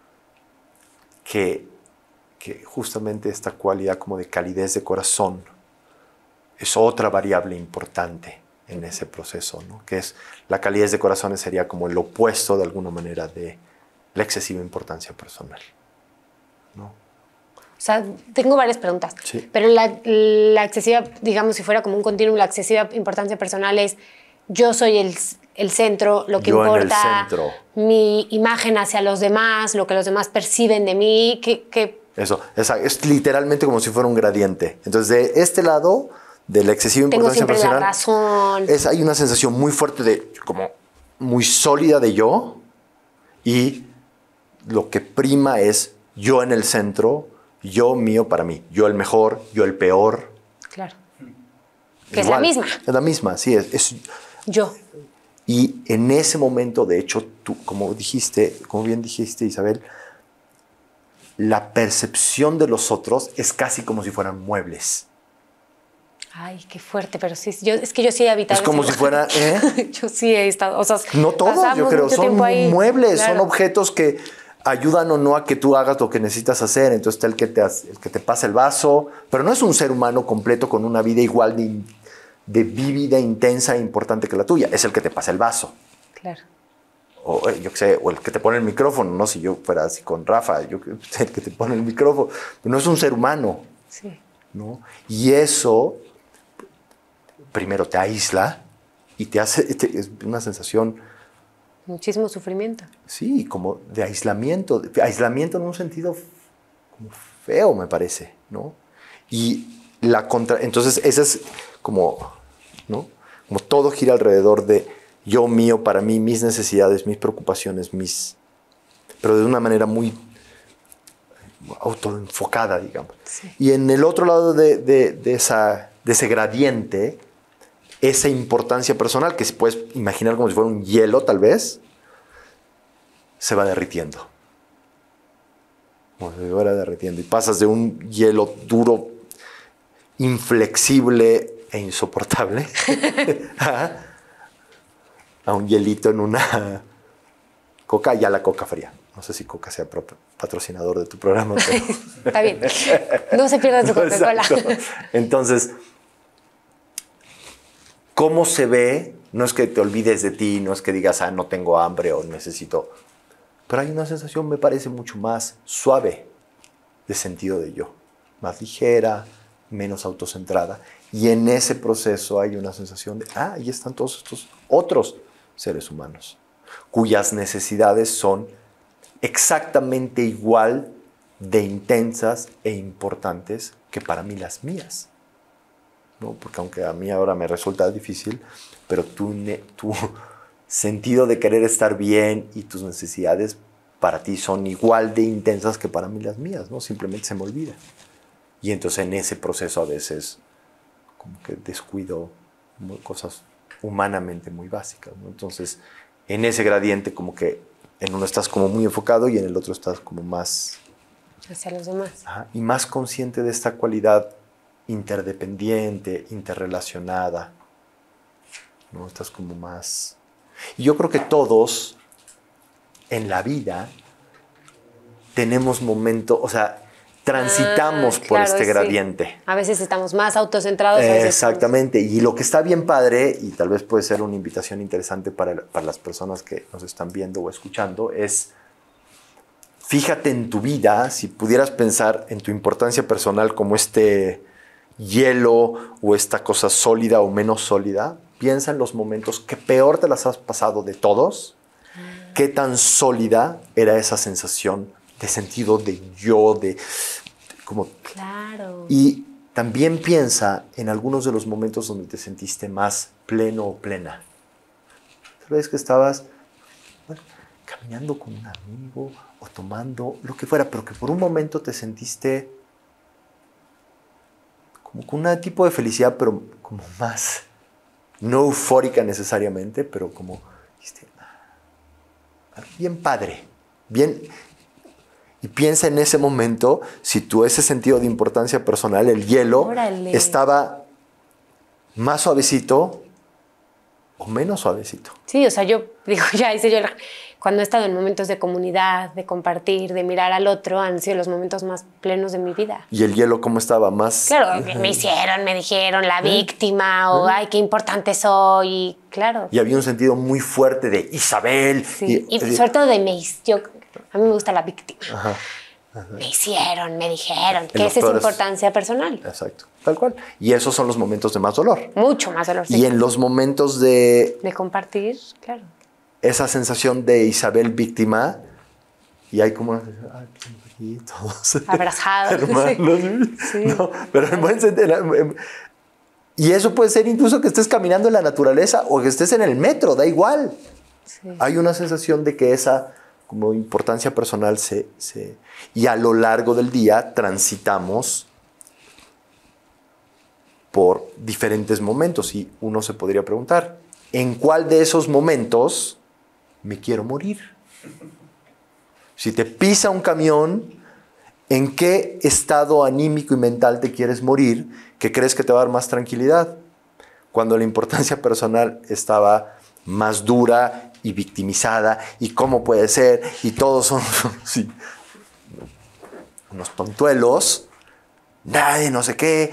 que, que justamente esta cualidad como de calidez de corazón es otra variable importante en ese proceso, ¿no? Que es la calidez de corazón sería como el opuesto de alguna manera de la excesiva importancia personal, ¿no? O sea, tengo varias preguntas, sí. Pero la, la excesiva, digamos, si fuera como un continuum, la excesiva importancia personal es yo soy el, el centro, lo que yo importa, en el centro. Mi imagen hacia los demás, lo que los demás perciben de mí, que... que... Eso, es, es literalmente como si fuera un gradiente. Entonces, de este lado, de la excesiva importancia Tengo siempre personal, la razón. Es, hay una sensación muy fuerte de, como muy sólida de yo, y lo que prima es yo en el centro, yo mío para mí, yo el mejor, yo el peor. Claro. Que es la misma. Es la misma, sí. Es, es yo. Y en ese momento, de hecho, tú, como dijiste, como bien dijiste, Isabel, la percepción de los otros es casi como si fueran muebles. Ay, qué fuerte, pero sí, yo, es que yo sí he habitado. Es como si fuera, ¿eh? Yo sí he estado, o sea, no todos, yo creo, son muebles, claro. Son objetos que ayudan o no a que tú hagas lo que necesitas hacer. Entonces está el que te, el que te pasa el vaso, pero no es un ser humano completo con una vida igual de, de vívida, intensa e importante que la tuya. Es el que te pasa el vaso. Claro. O yo qué sé, o el que te pone el micrófono, no si yo fuera así con Rafa, yo, el que te pone el micrófono, pero no es un ser humano. Sí. ¿No? Y eso primero te aísla y te hace, te, es una sensación... Muchísimo sufrimiento. Sí, como de aislamiento, de aislamiento en un sentido como feo, me parece, ¿no? Y la contra... Entonces, esa es como, ¿no? Como todo gira alrededor de... yo mío, para mí, mis necesidades, mis preocupaciones, mis... pero de una manera muy autoenfocada, digamos. Sí. Y en el otro lado de, de, de, esa, de ese gradiente, esa importancia personal, que se puedes imaginar como si fuera un hielo, tal vez, se va derritiendo. Como se va derritiendo. Y pasas de un hielo duro, inflexible e insoportable a, a un hielito en una coca, ya la coca fría. No sé si Coca sea patrocinador de tu programa. Pero... Está bien. No se pierda tu Coca-Cola. Entonces, ¿cómo se ve? No es que te olvides de ti, no es que digas, ah, no tengo hambre o necesito... Pero hay una sensación, me parece, mucho más suave de sentido de yo. Más ligera, menos autocentrada. Y en ese proceso hay una sensación de, ah, ahí están todos estos otros seres humanos, cuyas necesidades son exactamente igual de intensas e importantes que para mí las mías. ¿No? Porque aunque a mí ahora me resulta difícil, pero tu, tu sentido de querer estar bien y tus necesidades para ti son igual de intensas que para mí las mías, ¿no? Simplemente se me olvida. Y entonces en ese proceso a veces como que descuido cosas humanamente muy básicas, ¿no? Entonces en ese gradiente como que en uno estás como muy enfocado y en el otro estás como más... hacia los demás. Ajá, y más consciente de esta cualidad interdependiente, interrelacionada, ¿no? Estás como más... Y yo creo que todos en la vida tenemos momentos, o sea, transitamos ah, por claro, este sí. gradiente. A veces estamos más autocentrados. Eh, a veces exactamente. Estamos... Y lo que está bien padre, y tal vez puede ser una invitación interesante para, para las personas que nos están viendo o escuchando, es fíjate en tu vida, si pudieras pensar en tu importancia personal como este hielo o esta cosa sólida o menos sólida, piensa en los momentos que peor te las has pasado de todos, qué tan sólida era esa sensación de sentido de yo, de como... Claro. Y también piensa en algunos de los momentos donde te sentiste más pleno o plena. Tal vez que estabas, bueno, caminando con un amigo o tomando lo que fuera, pero que por un momento te sentiste como con un tipo de felicidad, pero como más, no eufórica necesariamente, pero como, ¿viste? Bien padre, bien. Y piensa en ese momento, si tú ese sentido de importancia personal, el hielo, Órale. estaba más suavecito o menos suavecito. Sí, o sea, yo digo, ya hice yo, cuando he estado en momentos de comunidad, de compartir, de mirar al otro, han sido los momentos más plenos de mi vida. ¿Y el hielo cómo estaba? Más... Claro, me hicieron, me dijeron, la víctima, o ay, qué importante soy, y claro. Y había un sentido muy fuerte de Isabel. Sí, y, y, y sobre todo de me, yo, a mí me gusta la víctima. Ajá, ajá. Me hicieron, me dijeron, En que esa es peores... importancia personal. Exacto, tal cual. Y esos son los momentos de más dolor. Mucho más dolor. Sí. Y en los momentos de... De compartir, claro. Esa sensación de Isabel víctima, y hay como... Ay, aquí todos abrazados. hermanos. Sí. No, pero en buen sentido... Y eso puede ser incluso que estés caminando en la naturaleza o que estés en el metro, da igual. Sí. Hay una sensación de que esa como importancia personal se, se... Y a lo largo del día transitamos por diferentes momentos. Y uno se podría preguntar, ¿en cuál de esos momentos me quiero morir? Si te pisa un camión, ¿en qué estado anímico y mental te quieres morir que crees que te va a dar más tranquilidad? Cuando la importancia personal estaba más dura y victimizada, y cómo puede ser, y todos son sí, unos tontuelos, nadie, no sé qué.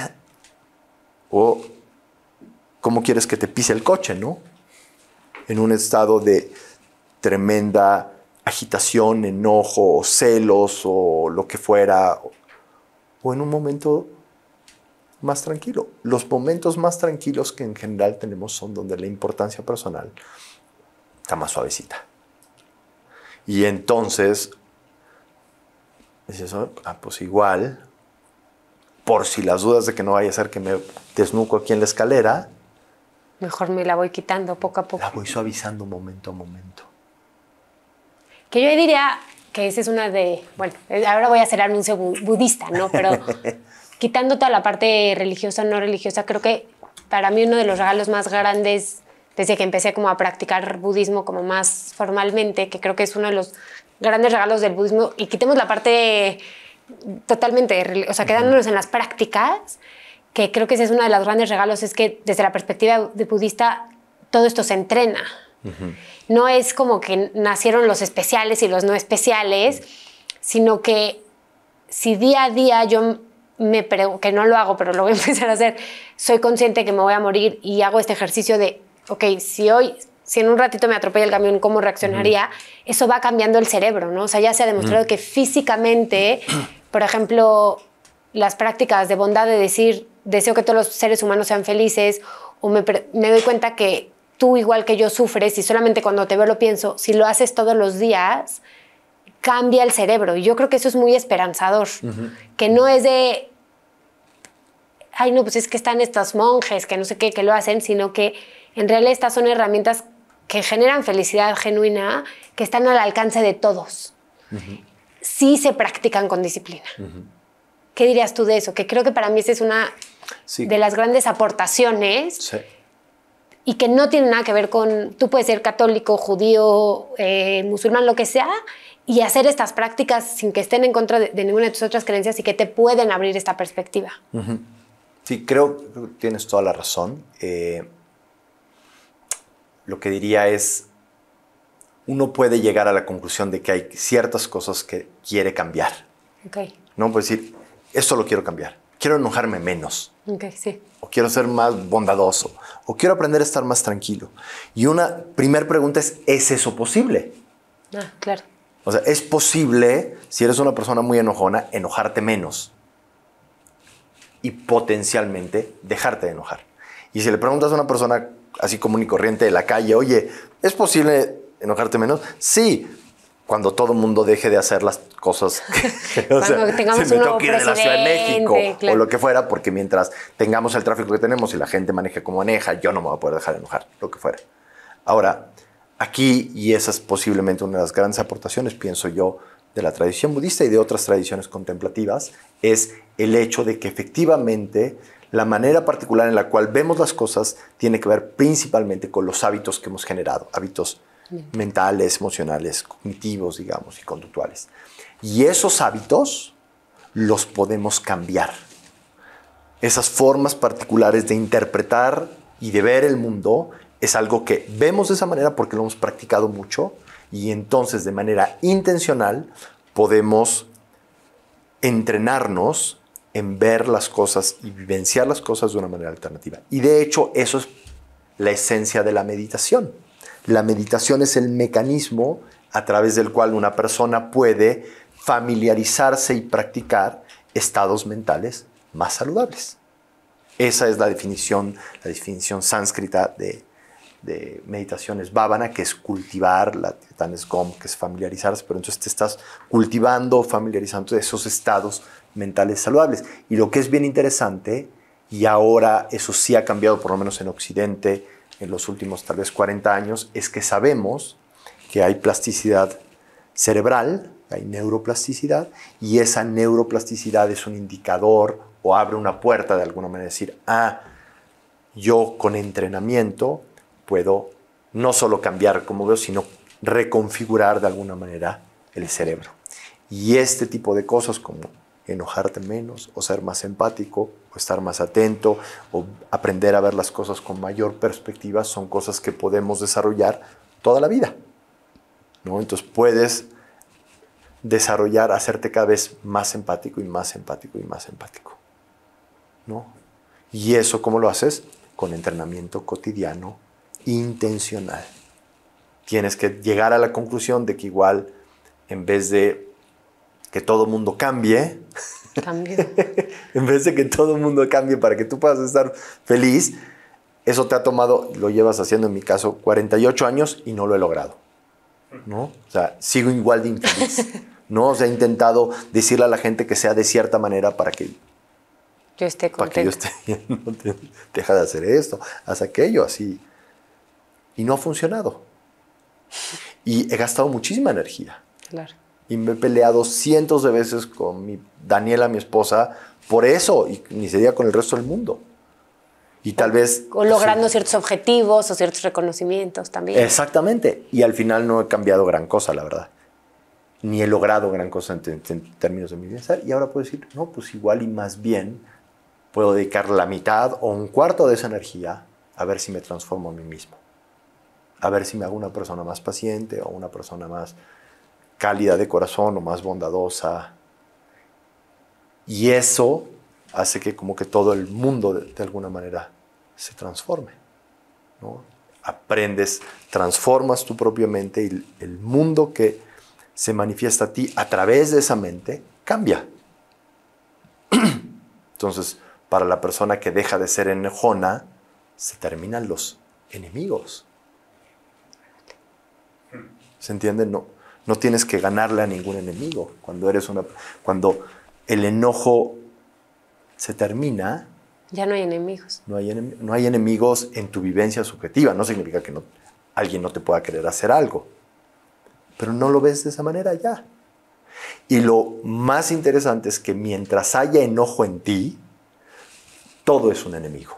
O cómo quieres que te pise el coche, ¿no? En un estado de tremenda agitación, enojo, o celos, o lo que fuera, o en un momento más tranquilo. Los momentos más tranquilos que en general tenemos son donde la importancia personal está más suavecita. Y entonces, dices, ah, pues igual, por si las dudas de que no vaya a ser que me desnuco aquí en la escalera, Mejor me la voy quitando poco a poco. La voy suavizando momento a momento. Que yo diría que esa es una de... Bueno, ahora voy a hacer anuncio bu budista, ¿no? Pero quitando toda la parte religiosa, no religiosa, creo que para mí uno de los regalos más grandes desde que empecé como a practicar budismo como más formalmente, que creo que es uno de los grandes regalos del budismo, y quitemos la parte totalmente, o sea, quedándonos en las prácticas, que creo que ese es uno de los grandes regalos, es que desde la perspectiva de budista todo esto se entrena. Uh-huh. No es como que nacieron los especiales y los no especiales, sino que si día a día yo me pregunto, que no lo hago, pero lo voy a empezar a hacer, soy consciente que me voy a morir y hago este ejercicio de, ok, si hoy, si en un ratito me atropella el camión, ¿cómo reaccionaría? Uh-huh. Eso va cambiando el cerebro, ¿no? O sea, ya se ha demostrado uh-huh. que físicamente, por ejemplo, las prácticas de bondad, de decir, deseo que todos los seres humanos sean felices, o me, me doy cuenta que tú, igual que yo, sufres y solamente cuando te veo lo pienso, si lo haces todos los días, cambia el cerebro. Y yo creo que eso es muy esperanzador, uh-huh. que no es de, ay, no, pues es que están estos monjes que no sé qué, que lo hacen, sino que en realidad estas son herramientas que generan felicidad genuina, que están al alcance de todos. Uh-huh. Sí se practican con disciplina. Uh-huh. ¿Qué dirías tú de eso? Que creo que para mí esa es una sí. de las grandes aportaciones sí. y que no tiene nada que ver con... Tú puedes ser católico, judío, eh, musulmán, lo que sea, y hacer estas prácticas sin que estén en contra de, de ninguna de tus otras creencias y que te pueden abrir esta perspectiva. Uh-huh. Sí, creo que tienes toda la razón. Eh, lo que diría es, uno puede llegar a la conclusión de que hay ciertas cosas que quiere cambiar. Okay. No puede decir, esto lo quiero cambiar. Quiero enojarme menos. Okay, sí. O quiero ser más bondadoso. O quiero aprender a estar más tranquilo. Y una primera pregunta es, ¿es eso posible? Ah, claro. O sea, ¿es posible, si eres una persona muy enojona, enojarte menos? Y potencialmente dejarte de enojar. Y si le preguntas a una persona así común y corriente de la calle, oye, ¿es posible enojarte menos? Sí, cuando todo el mundo deje de hacer las cosas que o cuando sea, tengamos se me un toque ir de la Ciudad de México claro. o lo que fuera, porque mientras tengamos el tráfico que tenemos y la gente maneje como maneja, yo no me voy a poder dejar de enojar, lo que fuera. Ahora, aquí, y esa es posiblemente una de las grandes aportaciones, pienso yo, de la tradición budista y de otras tradiciones contemplativas, es el hecho de que efectivamente la manera particular en la cual vemos las cosas tiene que ver principalmente con los hábitos que hemos generado, hábitos Bien. mentales, emocionales, cognitivos, digamos, y conductuales. Y esos hábitos los podemos cambiar. Esas formas particulares de interpretar y de ver el mundo es algo que vemos de esa manera porque lo hemos practicado mucho, y entonces de manera intencional podemos entrenarnos en ver las cosas y vivenciar las cosas de una manera alternativa. Y de hecho eso es la esencia de la meditación. La meditación es el mecanismo a través del cual una persona puede familiarizarse y practicar estados mentales más saludables. Esa es la definición, la definición sánscrita de de meditación es bhavana, que es cultivar, la tibetana es gom, que es familiarizarse, pero entonces te estás cultivando, familiarizando esos estados mentales saludables. Y lo que es bien interesante, y ahora eso sí ha cambiado, por lo menos en Occidente, en los últimos tal vez cuarenta años, es que sabemos que hay plasticidad cerebral, hay neuroplasticidad, y esa neuroplasticidad es un indicador o abre una puerta de alguna manera, decir, ah, yo con entrenamiento puedo no solo cambiar como veo, sino reconfigurar de alguna manera el cerebro. Y este tipo de cosas como enojarte menos, o ser más empático, o estar más atento, o aprender a ver las cosas con mayor perspectiva, son cosas que podemos desarrollar toda la vida, ¿no? Entonces puedes desarrollar, hacerte cada vez más empático y más empático y más empático, ¿no? Y eso, ¿cómo lo haces? Con entrenamiento cotidiano, intencional. Tienes que llegar a la conclusión de que igual, en vez de que todo mundo cambie, Cambio. en vez de que todo mundo cambie para que tú puedas estar feliz, eso te ha tomado, lo llevas haciendo en mi caso cuarenta y ocho años y no lo he logrado, ¿no? O sea, sigo igual de infeliz, ¿no? O sea, he intentado decirle a la gente que sea de cierta manera para que yo esté para que yo contenta. esté bien. No te- deja de hacer esto, haz aquello, así. Y no ha funcionado. Y he gastado muchísima energía. Claro. Y me he peleado cientos de veces con mi Daniela, mi esposa, por eso, y ni sería con el resto del mundo. Y tal vez... O logrando sí. ciertos objetivos o ciertos reconocimientos también. Exactamente. Y al final no he cambiado gran cosa, la verdad. Ni he logrado gran cosa en, en- en términos de mi bienestar. Y ahora puedo decir, no, pues igual y más bien puedo dedicar la mitad o un cuarto de esa energía a ver si me transformo a mí mismo. A ver si me hago una persona más paciente o una persona más cálida de corazón o más bondadosa. Y eso hace que como que todo el mundo de, de alguna manera se transforme, ¿no? Aprendes, transformas tu propia mente y el mundo que se manifiesta a ti a través de esa mente cambia. Entonces, para la persona que deja de ser enojona, se terminan los enemigos. ¿Se entiende? No, no tienes que ganarle a ningún enemigo. Cuando eres una, cuando el enojo se termina, Ya no hay enemigos. no hay, enem- no hay enemigos en tu vivencia subjetiva. No significa que no, alguien no te pueda querer hacer algo, pero no lo ves de esa manera ya. Y lo más interesante es que mientras haya enojo en ti, todo es un enemigo.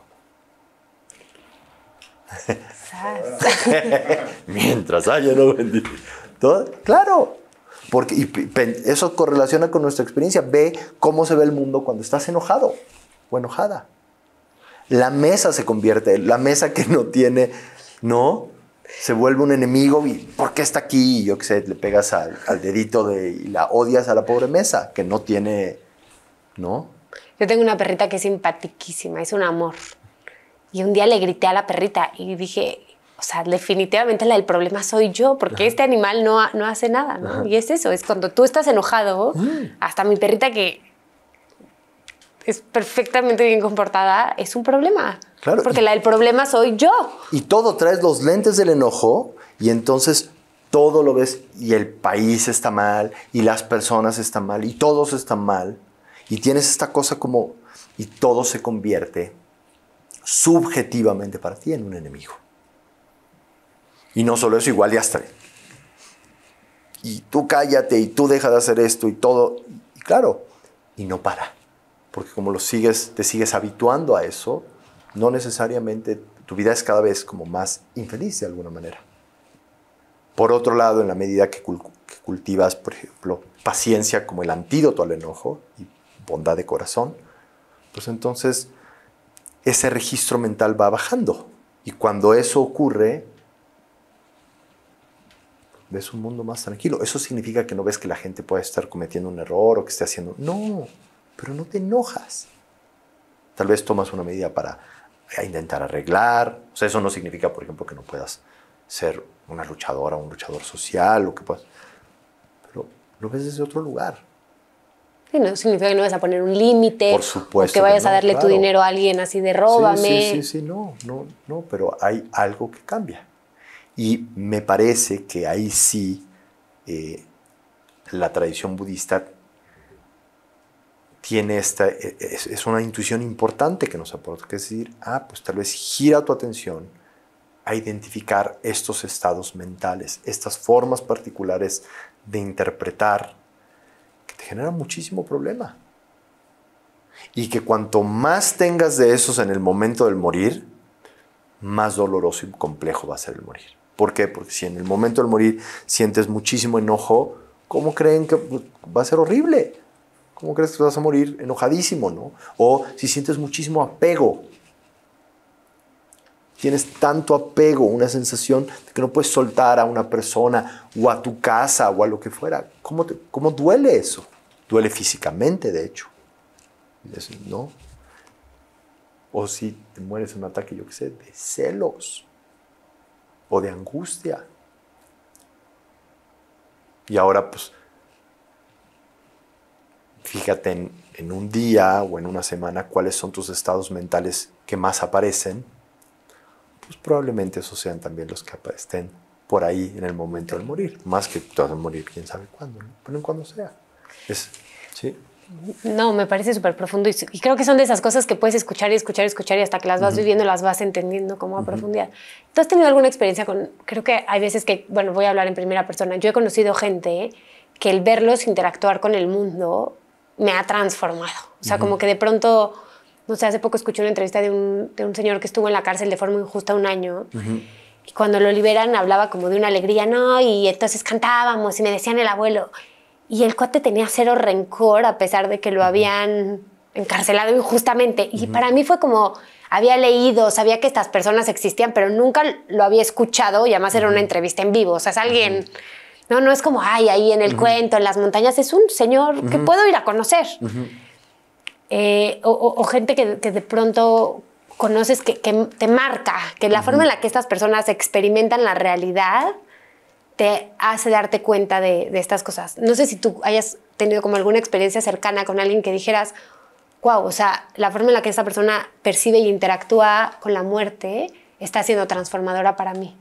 Mientras haya enojo en ti. Todo, claro. Porque, y pe- eso correlaciona con nuestra experiencia. Ve cómo se ve el mundo cuando estás enojado o enojada. La mesa se convierte, la mesa que no tiene, ¿no? Se vuelve un enemigo y ¿por qué está aquí? Y yo qué sé, le pegas al, al dedito de, y la odias a la pobre mesa, que no tiene, ¿no? Yo tengo una perrita que es simpaticísima, es un amor. Y un día le grité a la perrita y dije, o sea, definitivamente la del problema soy yo, porque Ajá. este animal no, ha- no hace nada, ¿no? Ajá. Y es eso, es cuando tú estás enojado, Mm. hasta mi perrita que es perfectamente bien comportada, es un problema. Claro, Porque y- la del problema soy yo. Y todo traes los lentes del enojo y entonces todo lo ves y el país está mal y las personas están mal y todos están mal y tienes esta cosa como y todo se convierte subjetivamente para ti en un enemigo. Y no solo eso, igual ya está. Y tú cállate y tú deja de hacer esto y todo. Y claro, y no para. Porque como lo sigues, te sigues habituando a eso, no necesariamente tu vida es cada vez como más infeliz de alguna manera. Por otro lado, en la medida que, cul- que cultivas, por ejemplo, paciencia como el antídoto al enojo y bondad de corazón, pues entonces ese registro mental va bajando. Y cuando eso ocurre, ves un mundo más tranquilo. Eso significa que no ves que la gente pueda estar cometiendo un error o que esté haciendo... No, pero no te enojas. Tal vez tomas una medida para intentar arreglar. O sea, eso no significa, por ejemplo, que no puedas ser una luchadora o un luchador social, o que puedas... Pero lo ves desde otro lugar. Sí, no significa que no vas a poner un límite. Por supuesto o que vayas que no, a darle claro. tu dinero a alguien así de róbame. Sí, sí, sí, sí, no, no, no, pero hay algo que cambia. Y me parece que ahí sí eh, la tradición budista tiene esta, es, es una intuición importante que nos aporta, que es decir, ah, pues tal vez gira tu atención a identificar estos estados mentales, estas formas particulares de interpretar que te generan muchísimo problema. Y que cuanto más tengas de esos en el momento del morir, más doloroso y complejo va a ser el morir. ¿Por qué? Porque si en el momento del morir sientes muchísimo enojo, ¿cómo creen que va a ser horrible? ¿Cómo crees que vas a morir enojadísimo, no? O si sientes muchísimo apego, tienes tanto apego, una sensación de que no puedes soltar a una persona o a tu casa o a lo que fuera. ¿Cómo, te, cómo duele eso? Duele físicamente, de hecho, ¿no? O si te mueres en un ataque, yo qué sé, de celos o de angustia. Y ahora, pues, fíjate en, en un día o en una semana cuáles son tus estados mentales que más aparecen. Pues probablemente esos sean también los que estén por ahí en el momento del morir. Más que te vas a morir quién sabe cuándo, ¿no? Pero en cuando sea. Es, ¿sí? No, me parece súper profundo y, y creo que son de esas cosas que puedes escuchar y escuchar y escuchar y hasta que las vas uh-huh. viviendo las vas entendiendo como a uh-huh. profundidad. ¿Tú has tenido alguna experiencia con...? Creo que hay veces que, bueno, voy a hablar en primera persona. Yo he conocido gente que el verlos interactuar con el mundo me ha transformado. O sea, uh-huh. como que de pronto, no sé, hace poco escuché una entrevista de un, de un señor que estuvo en la cárcel de forma injusta un año uh-huh. y cuando lo liberan hablaba como de una alegría, ¿no? Y entonces cantábamos y me decían el abuelo... Y el cuate tenía cero rencor a pesar de que lo habían encarcelado injustamente. Y uh-huh. para mí fue como, había leído, sabía que estas personas existían, pero nunca lo había escuchado y además uh-huh. era una entrevista en vivo. O sea, es alguien, uh-huh. no, no es como, ay, ahí en el uh-huh. cuento, en las montañas. Es un señor uh-huh. que puedo ir a conocer. Uh-huh. Eh, o, o, o gente que, que de pronto conoces que, que te marca, que la uh-huh. forma en la que estas personas experimentan la realidad te hace darte cuenta de, de estas cosas. No sé si tú hayas tenido como alguna experiencia cercana con alguien que dijeras, wow, o sea, la forma en la que esta persona percibe y interactúa con la muerte está siendo transformadora para mí.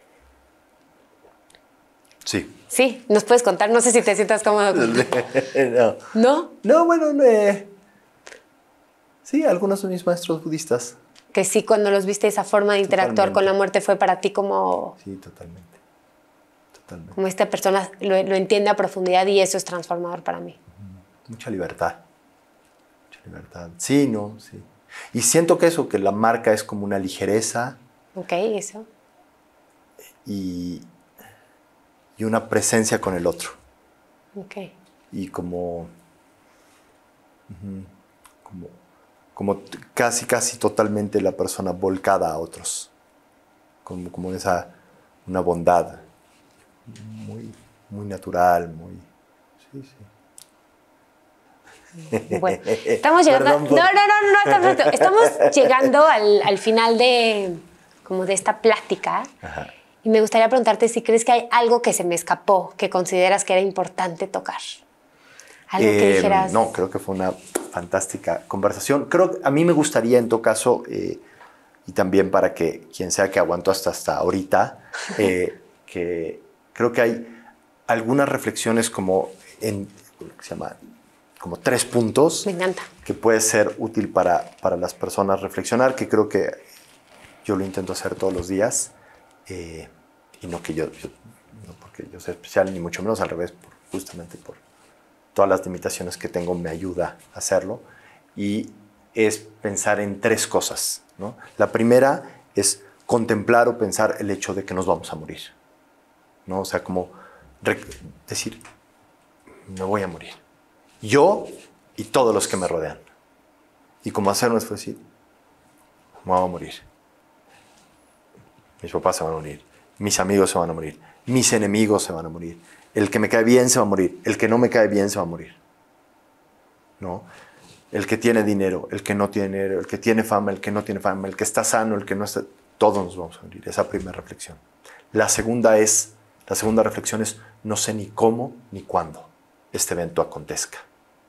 Sí. Sí, ¿nos puedes contar? No sé si te sientas cómodo. no. ¿No? No, bueno, eh, sí, algunos de mis maestros budistas. Que sí, cuando los viste, esa forma de interactuar totalmente. Con la muerte fue para ti como... Sí, totalmente. Totalmente. Como esta persona lo, lo entiende a profundidad y eso es transformador para mí. Mucha libertad. Mucha libertad. Sí, no, sí. Y siento que eso, que la marca es como una ligereza. Ok, eso. Y, y una presencia con el otro. Ok. Y como, como, como casi, casi totalmente la persona volcada a otros. Como, como esa, una bondad. Muy, muy natural, muy... Sí, sí. Bueno, estamos llegando... Por... No, no, no, no, está perfecto. Estamos llegando al, al final de, como de esta plática. Ajá. Y me gustaría preguntarte si crees que hay algo que se me escapó, que consideras que era importante tocar. Algo eh, que dijeras... No, creo que fue una fantástica conversación. Creo que a mí me gustaría, en todo caso, eh, y también para que quien sea que aguantó hasta, hasta ahorita, eh, que... Creo que hay algunas reflexiones como en, ¿cómo se llama? Como tres puntos. Me encanta. Que puede ser útil para, para las personas reflexionar, que creo que yo lo intento hacer todos los días. Eh, y no que yo, yo, no porque yo sea especial, ni mucho menos, al revés, por, justamente por todas las limitaciones que tengo me ayuda a hacerlo. Y es pensar en tres cosas, ¿no? La primera es contemplar o pensar el hecho de que nos vamos a morir. ¿No? O sea, como decir, me voy a morir. Yo y todos los que me rodean. Y como hacerlo fue decir, me voy a morir. Mis papás se van a morir. Mis amigos se van a morir. Mis enemigos se van a morir. El que me cae bien se va a morir. El que no me cae bien se va a morir. ¿No? El que tiene dinero, el que no tiene dinero, el que tiene fama, el que no tiene fama, el que está sano, el que no está... Todos nos vamos a morir. Esa primera reflexión. La segunda es... La segunda reflexión es, no sé ni cómo ni cuándo este evento acontezca.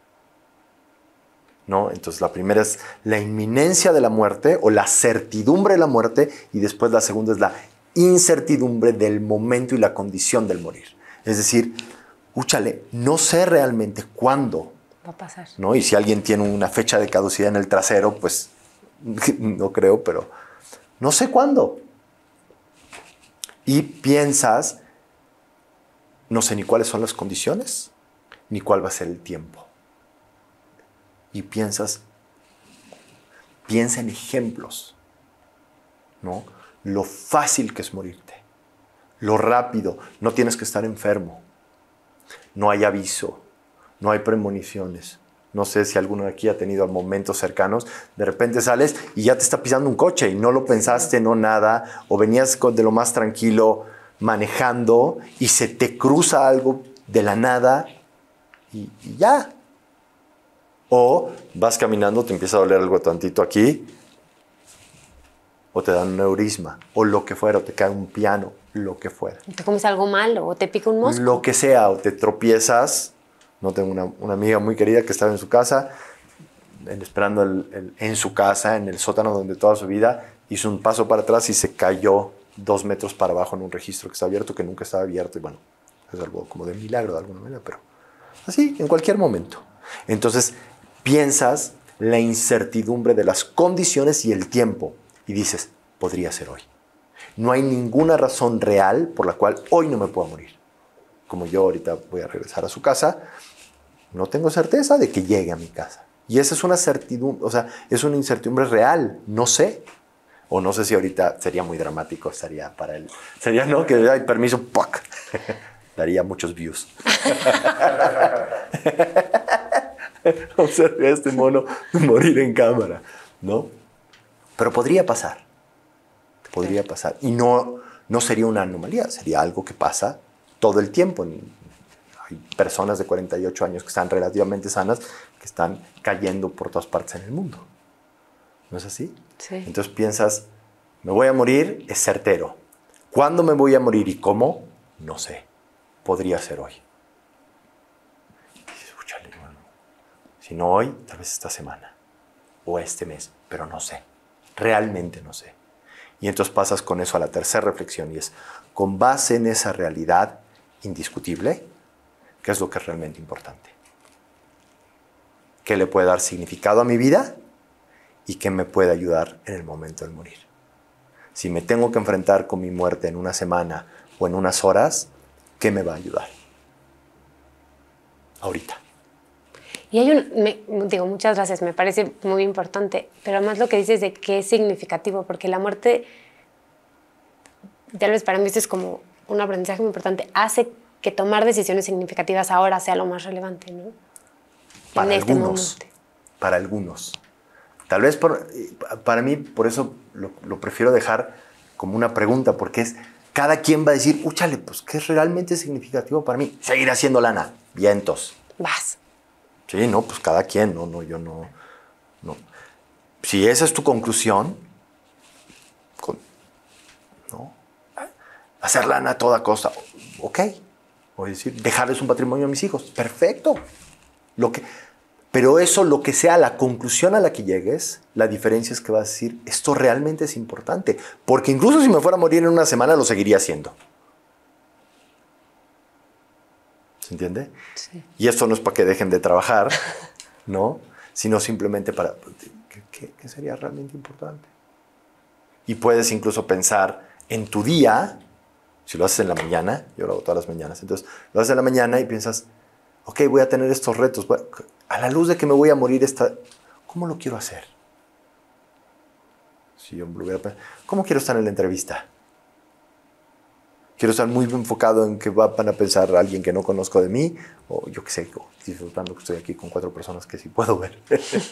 ¿No? Entonces, la primera es la inminencia de la muerte o la certidumbre de la muerte, y después la segunda es la incertidumbre del momento y la condición del morir. Es decir, úchale, no sé realmente cuándo va a pasar. ¿No? Y si alguien tiene una fecha de caducidad en el trasero, pues no creo, pero no sé cuándo. Y piensas... No sé ni cuáles son las condiciones, ni cuál va a ser el tiempo. Y piensas, piensa en ejemplos, ¿no? Lo fácil que es morirte, lo rápido, no tienes que estar enfermo, no hay aviso, no hay premoniciones. No sé si alguno de aquí ha tenido momentos cercanos, de repente sales y ya te está pisando un coche y no lo pensaste, no nada, o venías de lo más tranquilo, manejando y se te cruza algo de la nada y, y ya. O vas caminando, te empieza a doler algo tantito aquí, o te dan un neurisma, o lo que fuera, o te cae un piano, lo que fuera. Te comes algo malo, o te pica un mosco. Lo que sea, o te tropiezas. No tengo una, una amiga muy querida que estaba en su casa, esperando el, el, en su casa, en el sótano donde toda su vida, hizo un paso para atrás y se cayó dos metros para abajo en un registro que está abierto, que nunca estaba abierto, y bueno, es algo como de milagro de alguna manera, pero así, en cualquier momento. Entonces piensas la incertidumbre de las condiciones y el tiempo y dices, podría ser hoy. No hay ninguna razón real por la cual hoy no me pueda morir. Como yo ahorita voy a regresar a su casa, no tengo certeza de que llegue a mi casa. Y esa es una certidumbre, o sea, es una incertidumbre real, no sé. O no sé si ahorita sería muy dramático, estaría para él. Sería, ¿no? Que hay permiso, ¡puc! Daría muchos views. Observe a este mono morir en cámara, ¿no? Pero podría pasar. Podría pasar. Y no, no sería una anomalía, sería algo que pasa todo el tiempo. Hay personas de cuarenta y ocho años que están relativamente sanas, que están cayendo por todas partes en el mundo. ¿No es así? Sí. Entonces piensas, me voy a morir, es certero. ¿Cuándo me voy a morir y cómo? No sé. Podría ser hoy. Y dices, "Úchale, bueno, si no hoy, tal vez esta semana o este mes, pero no sé. Realmente no sé". Y entonces pasas con eso a la tercera reflexión y es, con base en esa realidad indiscutible, ¿qué es lo que es realmente importante? ¿Qué le puede dar significado a mi vida? Y qué me puede ayudar en el momento del morir. Si me tengo que enfrentar con mi muerte en una semana o en unas horas, ¿qué me va a ayudar? Ahorita. Y hay un, me, digo, muchas gracias, me parece muy importante, pero además lo que dices de qué es significativo, porque la muerte, tal vez para mí esto es como un aprendizaje muy importante, hace que tomar decisiones significativas ahora sea lo más relevante, ¿no? Para en algunos, este momento. para algunos. Tal vez por, para mí, por eso lo, lo prefiero dejar como una pregunta, porque es, cada quien va a decir, úchale, pues, ¿qué es realmente significativo para mí? Seguir haciendo lana, vientos. Vas. Sí, no, pues cada quien, no, no, yo no, no. Si esa es tu conclusión, con, ¿no? Hacer lana a toda costa, ok. O decir, dejarles un patrimonio a mis hijos, perfecto. Lo que... Pero eso, lo que sea la conclusión a la que llegues, la diferencia es que vas a decir, esto realmente es importante. Porque incluso si me fuera a morir en una semana, lo seguiría haciendo. ¿Se entiende? Sí. Y esto no es para que dejen de trabajar, ¿no? Sino simplemente para, ¿qué, qué, qué sería realmente importante? Y puedes incluso pensar en tu día, si lo haces en la mañana, yo lo hago todas las mañanas, entonces lo haces en la mañana y piensas, ok, voy a tener estos retos, a la luz de que me voy a morir, esta, ¿cómo lo quiero hacer? Si yo me hubiera pensado, ¿cómo quiero estar en la entrevista? Quiero estar muy enfocado en que van a pensar alguien que no conozco de mí, o yo qué sé, disfrutando que estoy aquí con cuatro personas que sí puedo ver.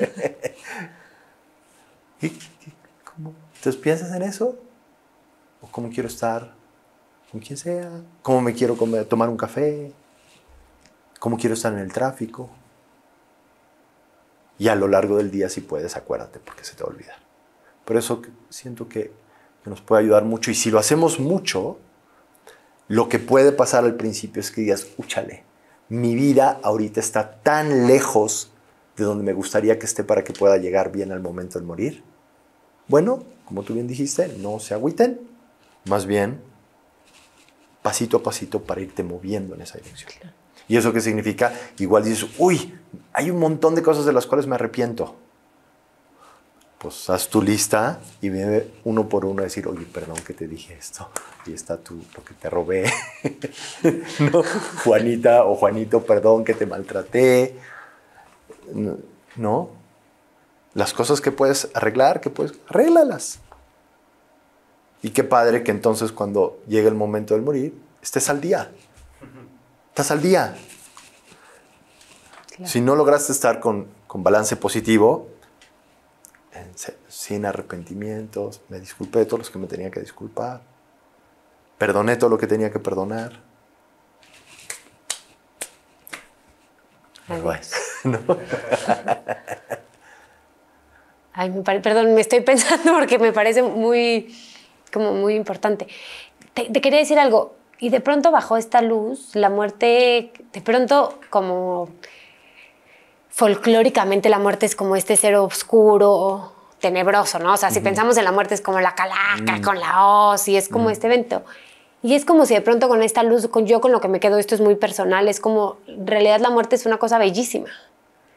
¿Y, y, cómo? Entonces, ¿piensas en eso? ¿O cómo quiero estar con quien sea? ¿Cómo me quiero comer, tomar un café? ¿Cómo quiero estar en el tráfico? Y a lo largo del día, si puedes, acuérdate, porque se te va a olvidar. Por eso siento que, que nos puede ayudar mucho. Y si lo hacemos mucho, lo que puede pasar al principio es que digas, úchale, mi vida ahorita está tan lejos de donde me gustaría que esté para que pueda llegar bien al momento de morir. Bueno, como tú bien dijiste, no se agüiten, más bien pasito a pasito para irte moviendo en esa dirección. Claro. ¿Y eso qué significa? Igual dices, uy, hay un montón de cosas de las cuales me arrepiento. Pues haz tu lista y ve uno por uno a decir, oye, perdón que te dije esto. Y está tu, lo que te robé. ¿No? Juanita o Juanito, perdón que te maltraté. ¿No? Las cosas que puedes arreglar, que puedes, arréglalas. Y qué padre que entonces cuando llegue el momento del morir, estés al día. Estás al día. Claro. Si no lograste estar con, con balance positivo, sin arrepentimientos, me disculpé de todos los que me tenía que disculpar, perdoné todo lo que tenía que perdonar. Adiós. ¿No? Ay, me pare, perdón, me estoy pensando porque me parece muy, como muy importante. Te, te quería decir algo, y de pronto bajo esta luz, la muerte, de pronto como folclóricamente la muerte es como este ser oscuro, tenebroso, ¿no? O sea, si uh-huh. pensamos en la muerte es como la calaca mm. con la hoz y es como mm. este evento. Y es como si de pronto con esta luz, con yo con lo que me quedo, esto es muy personal, es como, en realidad la muerte es una cosa bellísima.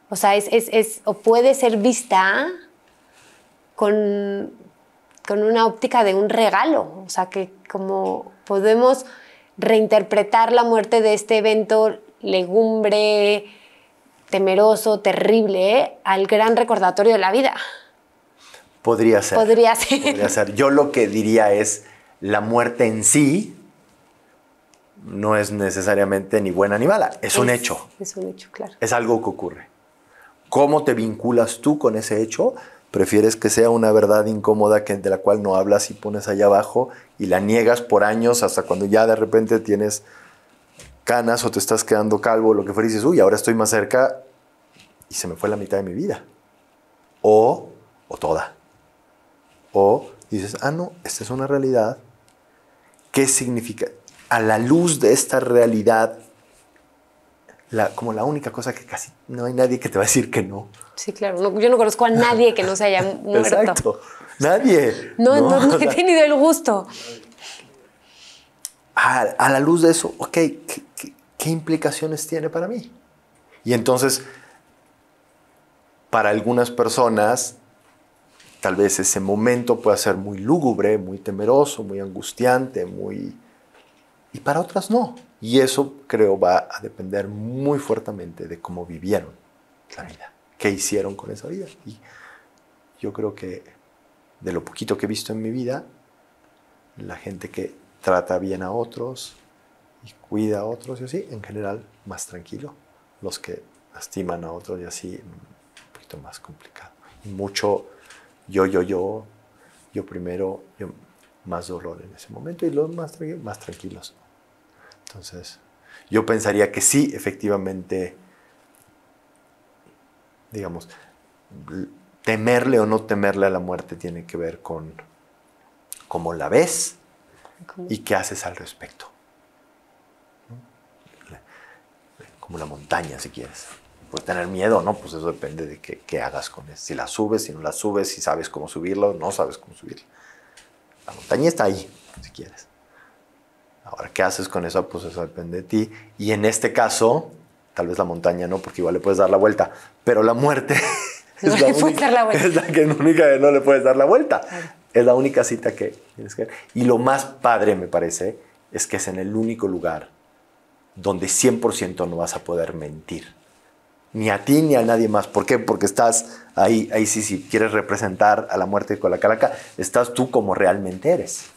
O sea, es, es, es, o puede ser vista con, con una óptica de un regalo. O sea, que como podemos reinterpretar la muerte de este evento legumbre, temeroso, terrible, ¿eh? Al gran recordatorio de la vida. Podría ser. Podría ser. Podría ser. Yo lo que diría es, la muerte en sí no es necesariamente ni buena ni mala, es, es un hecho. Es un hecho, claro. Es algo que ocurre. ¿Cómo te vinculas tú con ese hecho? ¿Prefieres que sea una verdad incómoda que, de la cual no hablas y pones allá abajo y la niegas por años hasta cuando ya de repente tienes canas o te estás quedando calvo o lo que fuera y dices, uy, ahora estoy más cerca y se me fue la mitad de mi vida? O, o toda. O dices, ah, no, esta es una realidad. ¿Qué significa? A la luz de esta realidad, la, como la única cosa que casi no hay nadie que te va a decir que no. Sí, claro. No, yo no conozco a nadie que no se haya muerto. Exacto. Nadie. No, no, no, no he tenido el gusto. A, a la luz de eso, ok, ¿qué, qué, ¿qué implicaciones tiene para mí? Y entonces, para algunas personas, tal vez ese momento pueda ser muy lúgubre, muy temeroso, muy angustiante, muy... Y para otras no. Y eso creo va a depender muy fuertemente de cómo vivieron la vida, qué hicieron con esa vida. Y yo creo que de lo poquito que he visto en mi vida, la gente que trata bien a otros y cuida a otros y así, en general más tranquilo. Los que lastiman a otros y así, un poquito más complicado. Y mucho yo, yo, yo, yo primero, yo, más dolor en ese momento y los más, tranqui más tranquilos. Entonces, yo pensaría que sí, efectivamente, digamos, temerle o no temerle a la muerte tiene que ver con cómo la ves ¿Cómo? y qué haces al respecto. ¿No? Como la montaña, si quieres. Puedes tener miedo, ¿no? Pues eso depende de qué, qué hagas con eso. Si la subes, si no la subes, si sabes cómo subirlo, no sabes cómo subirlo. La montaña está ahí, si quieres. Ahora, ¿qué haces con eso? Pues eso depende de ti. Y en este caso, tal vez la montaña no, porque igual le puedes dar la vuelta. Pero la muerte es, no la, le única, dar la vuelta. es la que única que no le puedes dar la vuelta. Claro. Es la única cita que tienes que ver. Y lo más padre, me parece, es que es en el único lugar donde cien por ciento no vas a poder mentir. Ni a ti ni a nadie más. ¿Por qué? Porque estás ahí, ahí sí, si quieres representar a la muerte con la calaca, estás tú como realmente eres.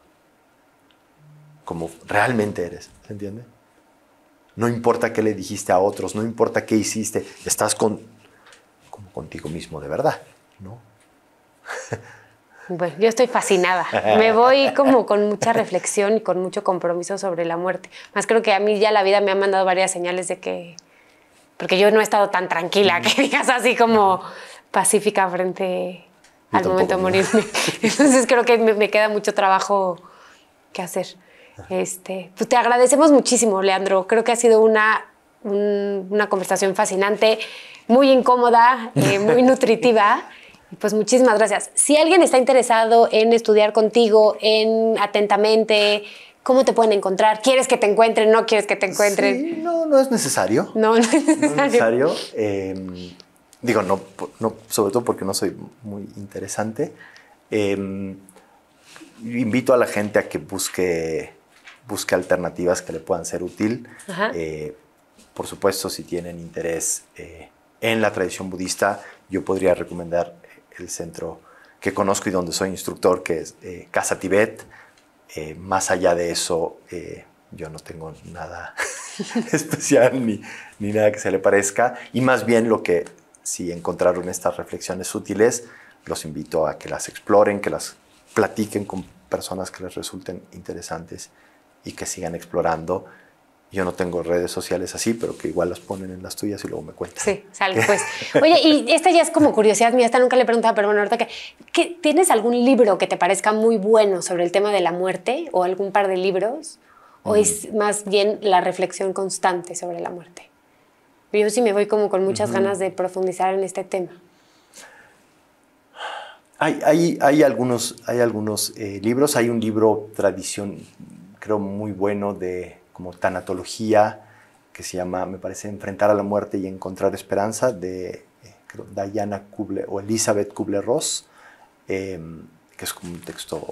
Como realmente eres, ¿se entiende? No importa qué le dijiste a otros, no importa qué hiciste, estás con, como contigo mismo de verdad, ¿no? Bueno, yo estoy fascinada. Me voy como con mucha reflexión y con mucho compromiso sobre la muerte. Más creo que a mí ya la vida me ha mandado varias señales de que... Porque yo no he estado tan tranquila, que digas así como pacífica frente al momento de morirme. Entonces creo que me, me queda mucho trabajo que hacer. Este, pues te agradecemos muchísimo, Leandro. Creo que ha sido una, un, una conversación fascinante, muy incómoda, eh, muy nutritiva. Pues muchísimas gracias. Si alguien está interesado en estudiar contigo, en Atentamente, ¿cómo te pueden encontrar? ¿Quieres que te encuentren? ¿No quieres que te encuentren? Sí, no, no es necesario. No, no es necesario. No es necesario. Eh, digo, no, no, sobre todo porque no soy muy interesante. Eh, invito a la gente a que busque... busque alternativas que le puedan ser útil. Eh, por supuesto, si tienen interés eh, en la tradición budista, yo podría recomendar el centro que conozco y donde soy instructor, que es eh, Casa Tibet. Eh, más allá de eso, eh, yo no tengo nada especial ni, ni nada que se le parezca. Y más bien lo que, si encontraron estas reflexiones útiles, los invito a que las exploren, que las platiquen con personas que les resulten interesantes y que sigan explorando. Yo no tengo redes sociales así, pero que igual las ponen en las tuyas y luego me cuentan. Sí, sale pues. Oye, y esta ya es como curiosidad mía, esta nunca le he preguntado, pero bueno, ahorita que, que... ¿Tienes algún libro que te parezca muy bueno sobre el tema de la muerte o algún par de libros? ¿O mm. es más bien la reflexión constante sobre la muerte? Yo sí me voy como con muchas mm-hmm. ganas de profundizar en este tema. Hay, hay, hay algunos, hay algunos eh, libros. Hay un libro tradición, creo, muy bueno de como tanatología, que se llama, me parece, Enfrentar a la muerte y encontrar esperanza, de eh, creo, Diana Kubler o Elizabeth Kubler-Ross, eh, que es como un texto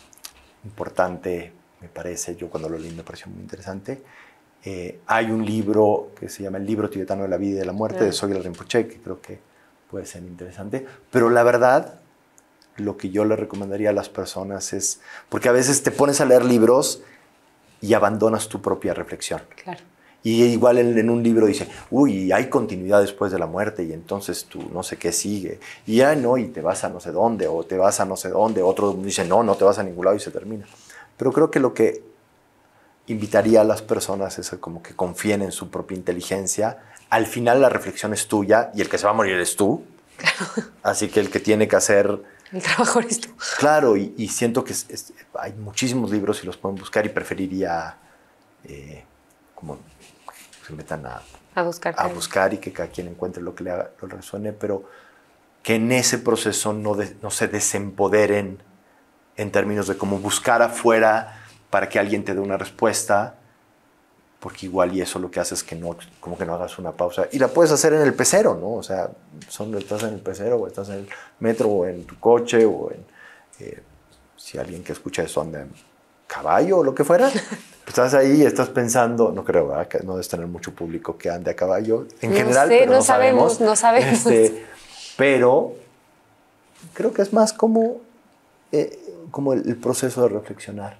importante, me parece. Yo cuando lo leí me pareció muy interesante. Eh, hay un libro que se llama El libro tibetano de la vida y de la muerte, sí, de Sogyal Rinpoche, que creo que puede ser interesante. Pero la verdad, lo que yo le recomendaría a las personas es, porque a veces te pones a leer libros y abandonas tu propia reflexión. Claro. Y igual en, en un libro dice, uy, hay continuidad después de la muerte y entonces tú no sé qué sigue. Y ya no, y te vas a no sé dónde, o te vas a no sé dónde. Otro dice, no, no te vas a ningún lado y se termina. Pero creo que lo que invitaría a las personas es como que confíen en su propia inteligencia. Al final la reflexión es tuya y el que se va a morir es tú. Claro. Así que el que tiene que hacer... El trabajo eres tú. Claro, y, y siento que es, es, hay muchísimos libros y los pueden buscar y preferiría eh, como se metan a, a, buscar, a buscar y que cada quien encuentre lo que le, haga, lo resuene, pero que en ese proceso no, de, no se desempoderen en términos de cómo buscar afuera para que alguien te dé una respuesta, porque igual y eso lo que hace es que no, como que no hagas una pausa. Y la puedes hacer en el pecero, ¿no? O sea, son, estás en el pecero o estás en el metro o en tu coche o en... Eh, si alguien que escucha eso anda en caballo o lo que fuera, pues estás ahí y estás pensando, no creo, ¿verdad? Que no debes tener mucho público que ande a caballo en no general, sé, pero no, no sabemos, sabemos. No sabemos. Este, pero creo que es más como, eh, como el, el proceso de reflexionar.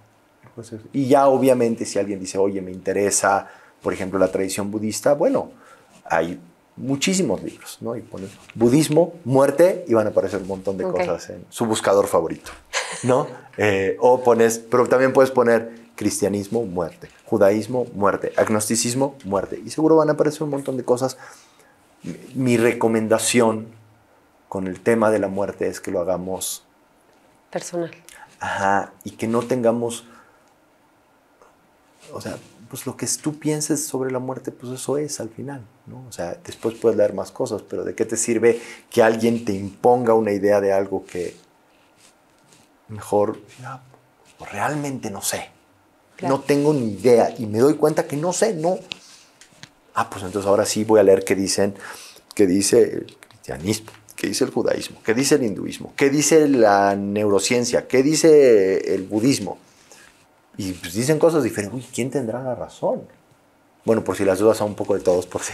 Y ya obviamente si alguien dice, oye, me interesa, por ejemplo, la tradición budista, bueno, hay muchísimos libros, ¿no? Y pones budismo, muerte, y van a aparecer un montón de okay. cosas en su buscador favorito, ¿no? eh, o pones, pero también puedes poner cristianismo, muerte, judaísmo, muerte, agnosticismo, muerte, y seguro van a aparecer un montón de cosas. Mi recomendación con el tema de la muerte es que lo hagamos personal. Ajá, y que no tengamos... O sea, pues lo que tú pienses sobre la muerte, pues eso es al final, ¿no? O sea, después puedes leer más cosas, pero ¿de qué te sirve que alguien te imponga una idea de algo que mejor, no, pues realmente no sé? Claro. No tengo ni idea y me doy cuenta que no sé, no. Ah, pues entonces ahora sí voy a leer qué dicen, qué dice el cristianismo, qué dice el judaísmo, qué dice el hinduismo, qué dice la neurociencia, qué dice el budismo. Y pues dicen cosas diferentes. Uy, ¿quién tendrá la razón? Bueno, por si las dudas son un poco de todos, por si.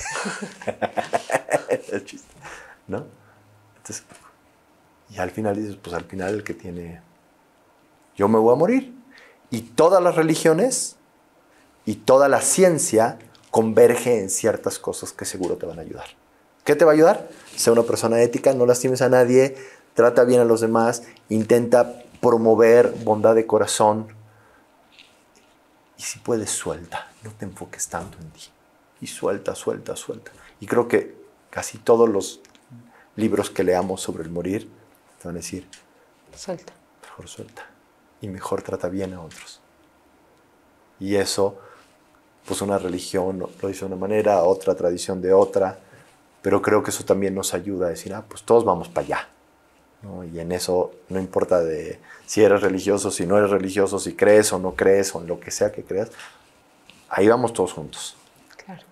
Es chiste, ¿no? Entonces, y al final dices, pues al final el que tiene... Yo me voy a morir. Y todas las religiones y toda la ciencia converge en ciertas cosas que seguro te van a ayudar. ¿Qué te va a ayudar? Sé una persona ética, no lastimes a nadie, trata bien a los demás, intenta promover bondad de corazón. Y si puedes, suelta. No te enfoques tanto en ti. Y suelta, suelta, suelta. Y creo que casi todos los libros que leamos sobre el morir te van a decir, suelta. Mejor suelta. Y mejor trata bien a otros. Y eso, pues una religión lo dice de una manera, otra tradición de otra. Pero creo que eso también nos ayuda a decir, ah, pues todos vamos para allá, ¿no? Y en eso no importa de si eres religioso, si no eres religioso, si crees o no crees, o en lo que sea que creas, ahí vamos todos juntos. Claro.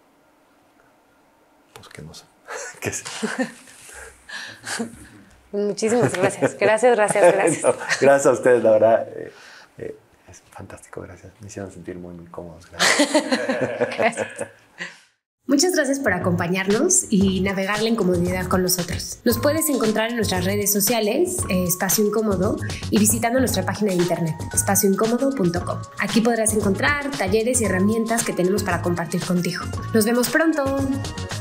Pues que no sé. ¿Qué sé? Muchísimas gracias. Gracias, gracias, gracias. No, gracias a ustedes, la verdad. Eh, eh, es fantástico, gracias. Me hicieron sentir muy, muy cómodos. Gracias. Gracias. Muchas gracias por acompañarnos y navegar en comodidad con nosotros. Nos puedes encontrar en nuestras redes sociales, eh, Espacio Incómodo, y visitando nuestra página de internet, espacio incómodo punto com. Aquí podrás encontrar talleres y herramientas que tenemos para compartir contigo. ¡Nos vemos pronto!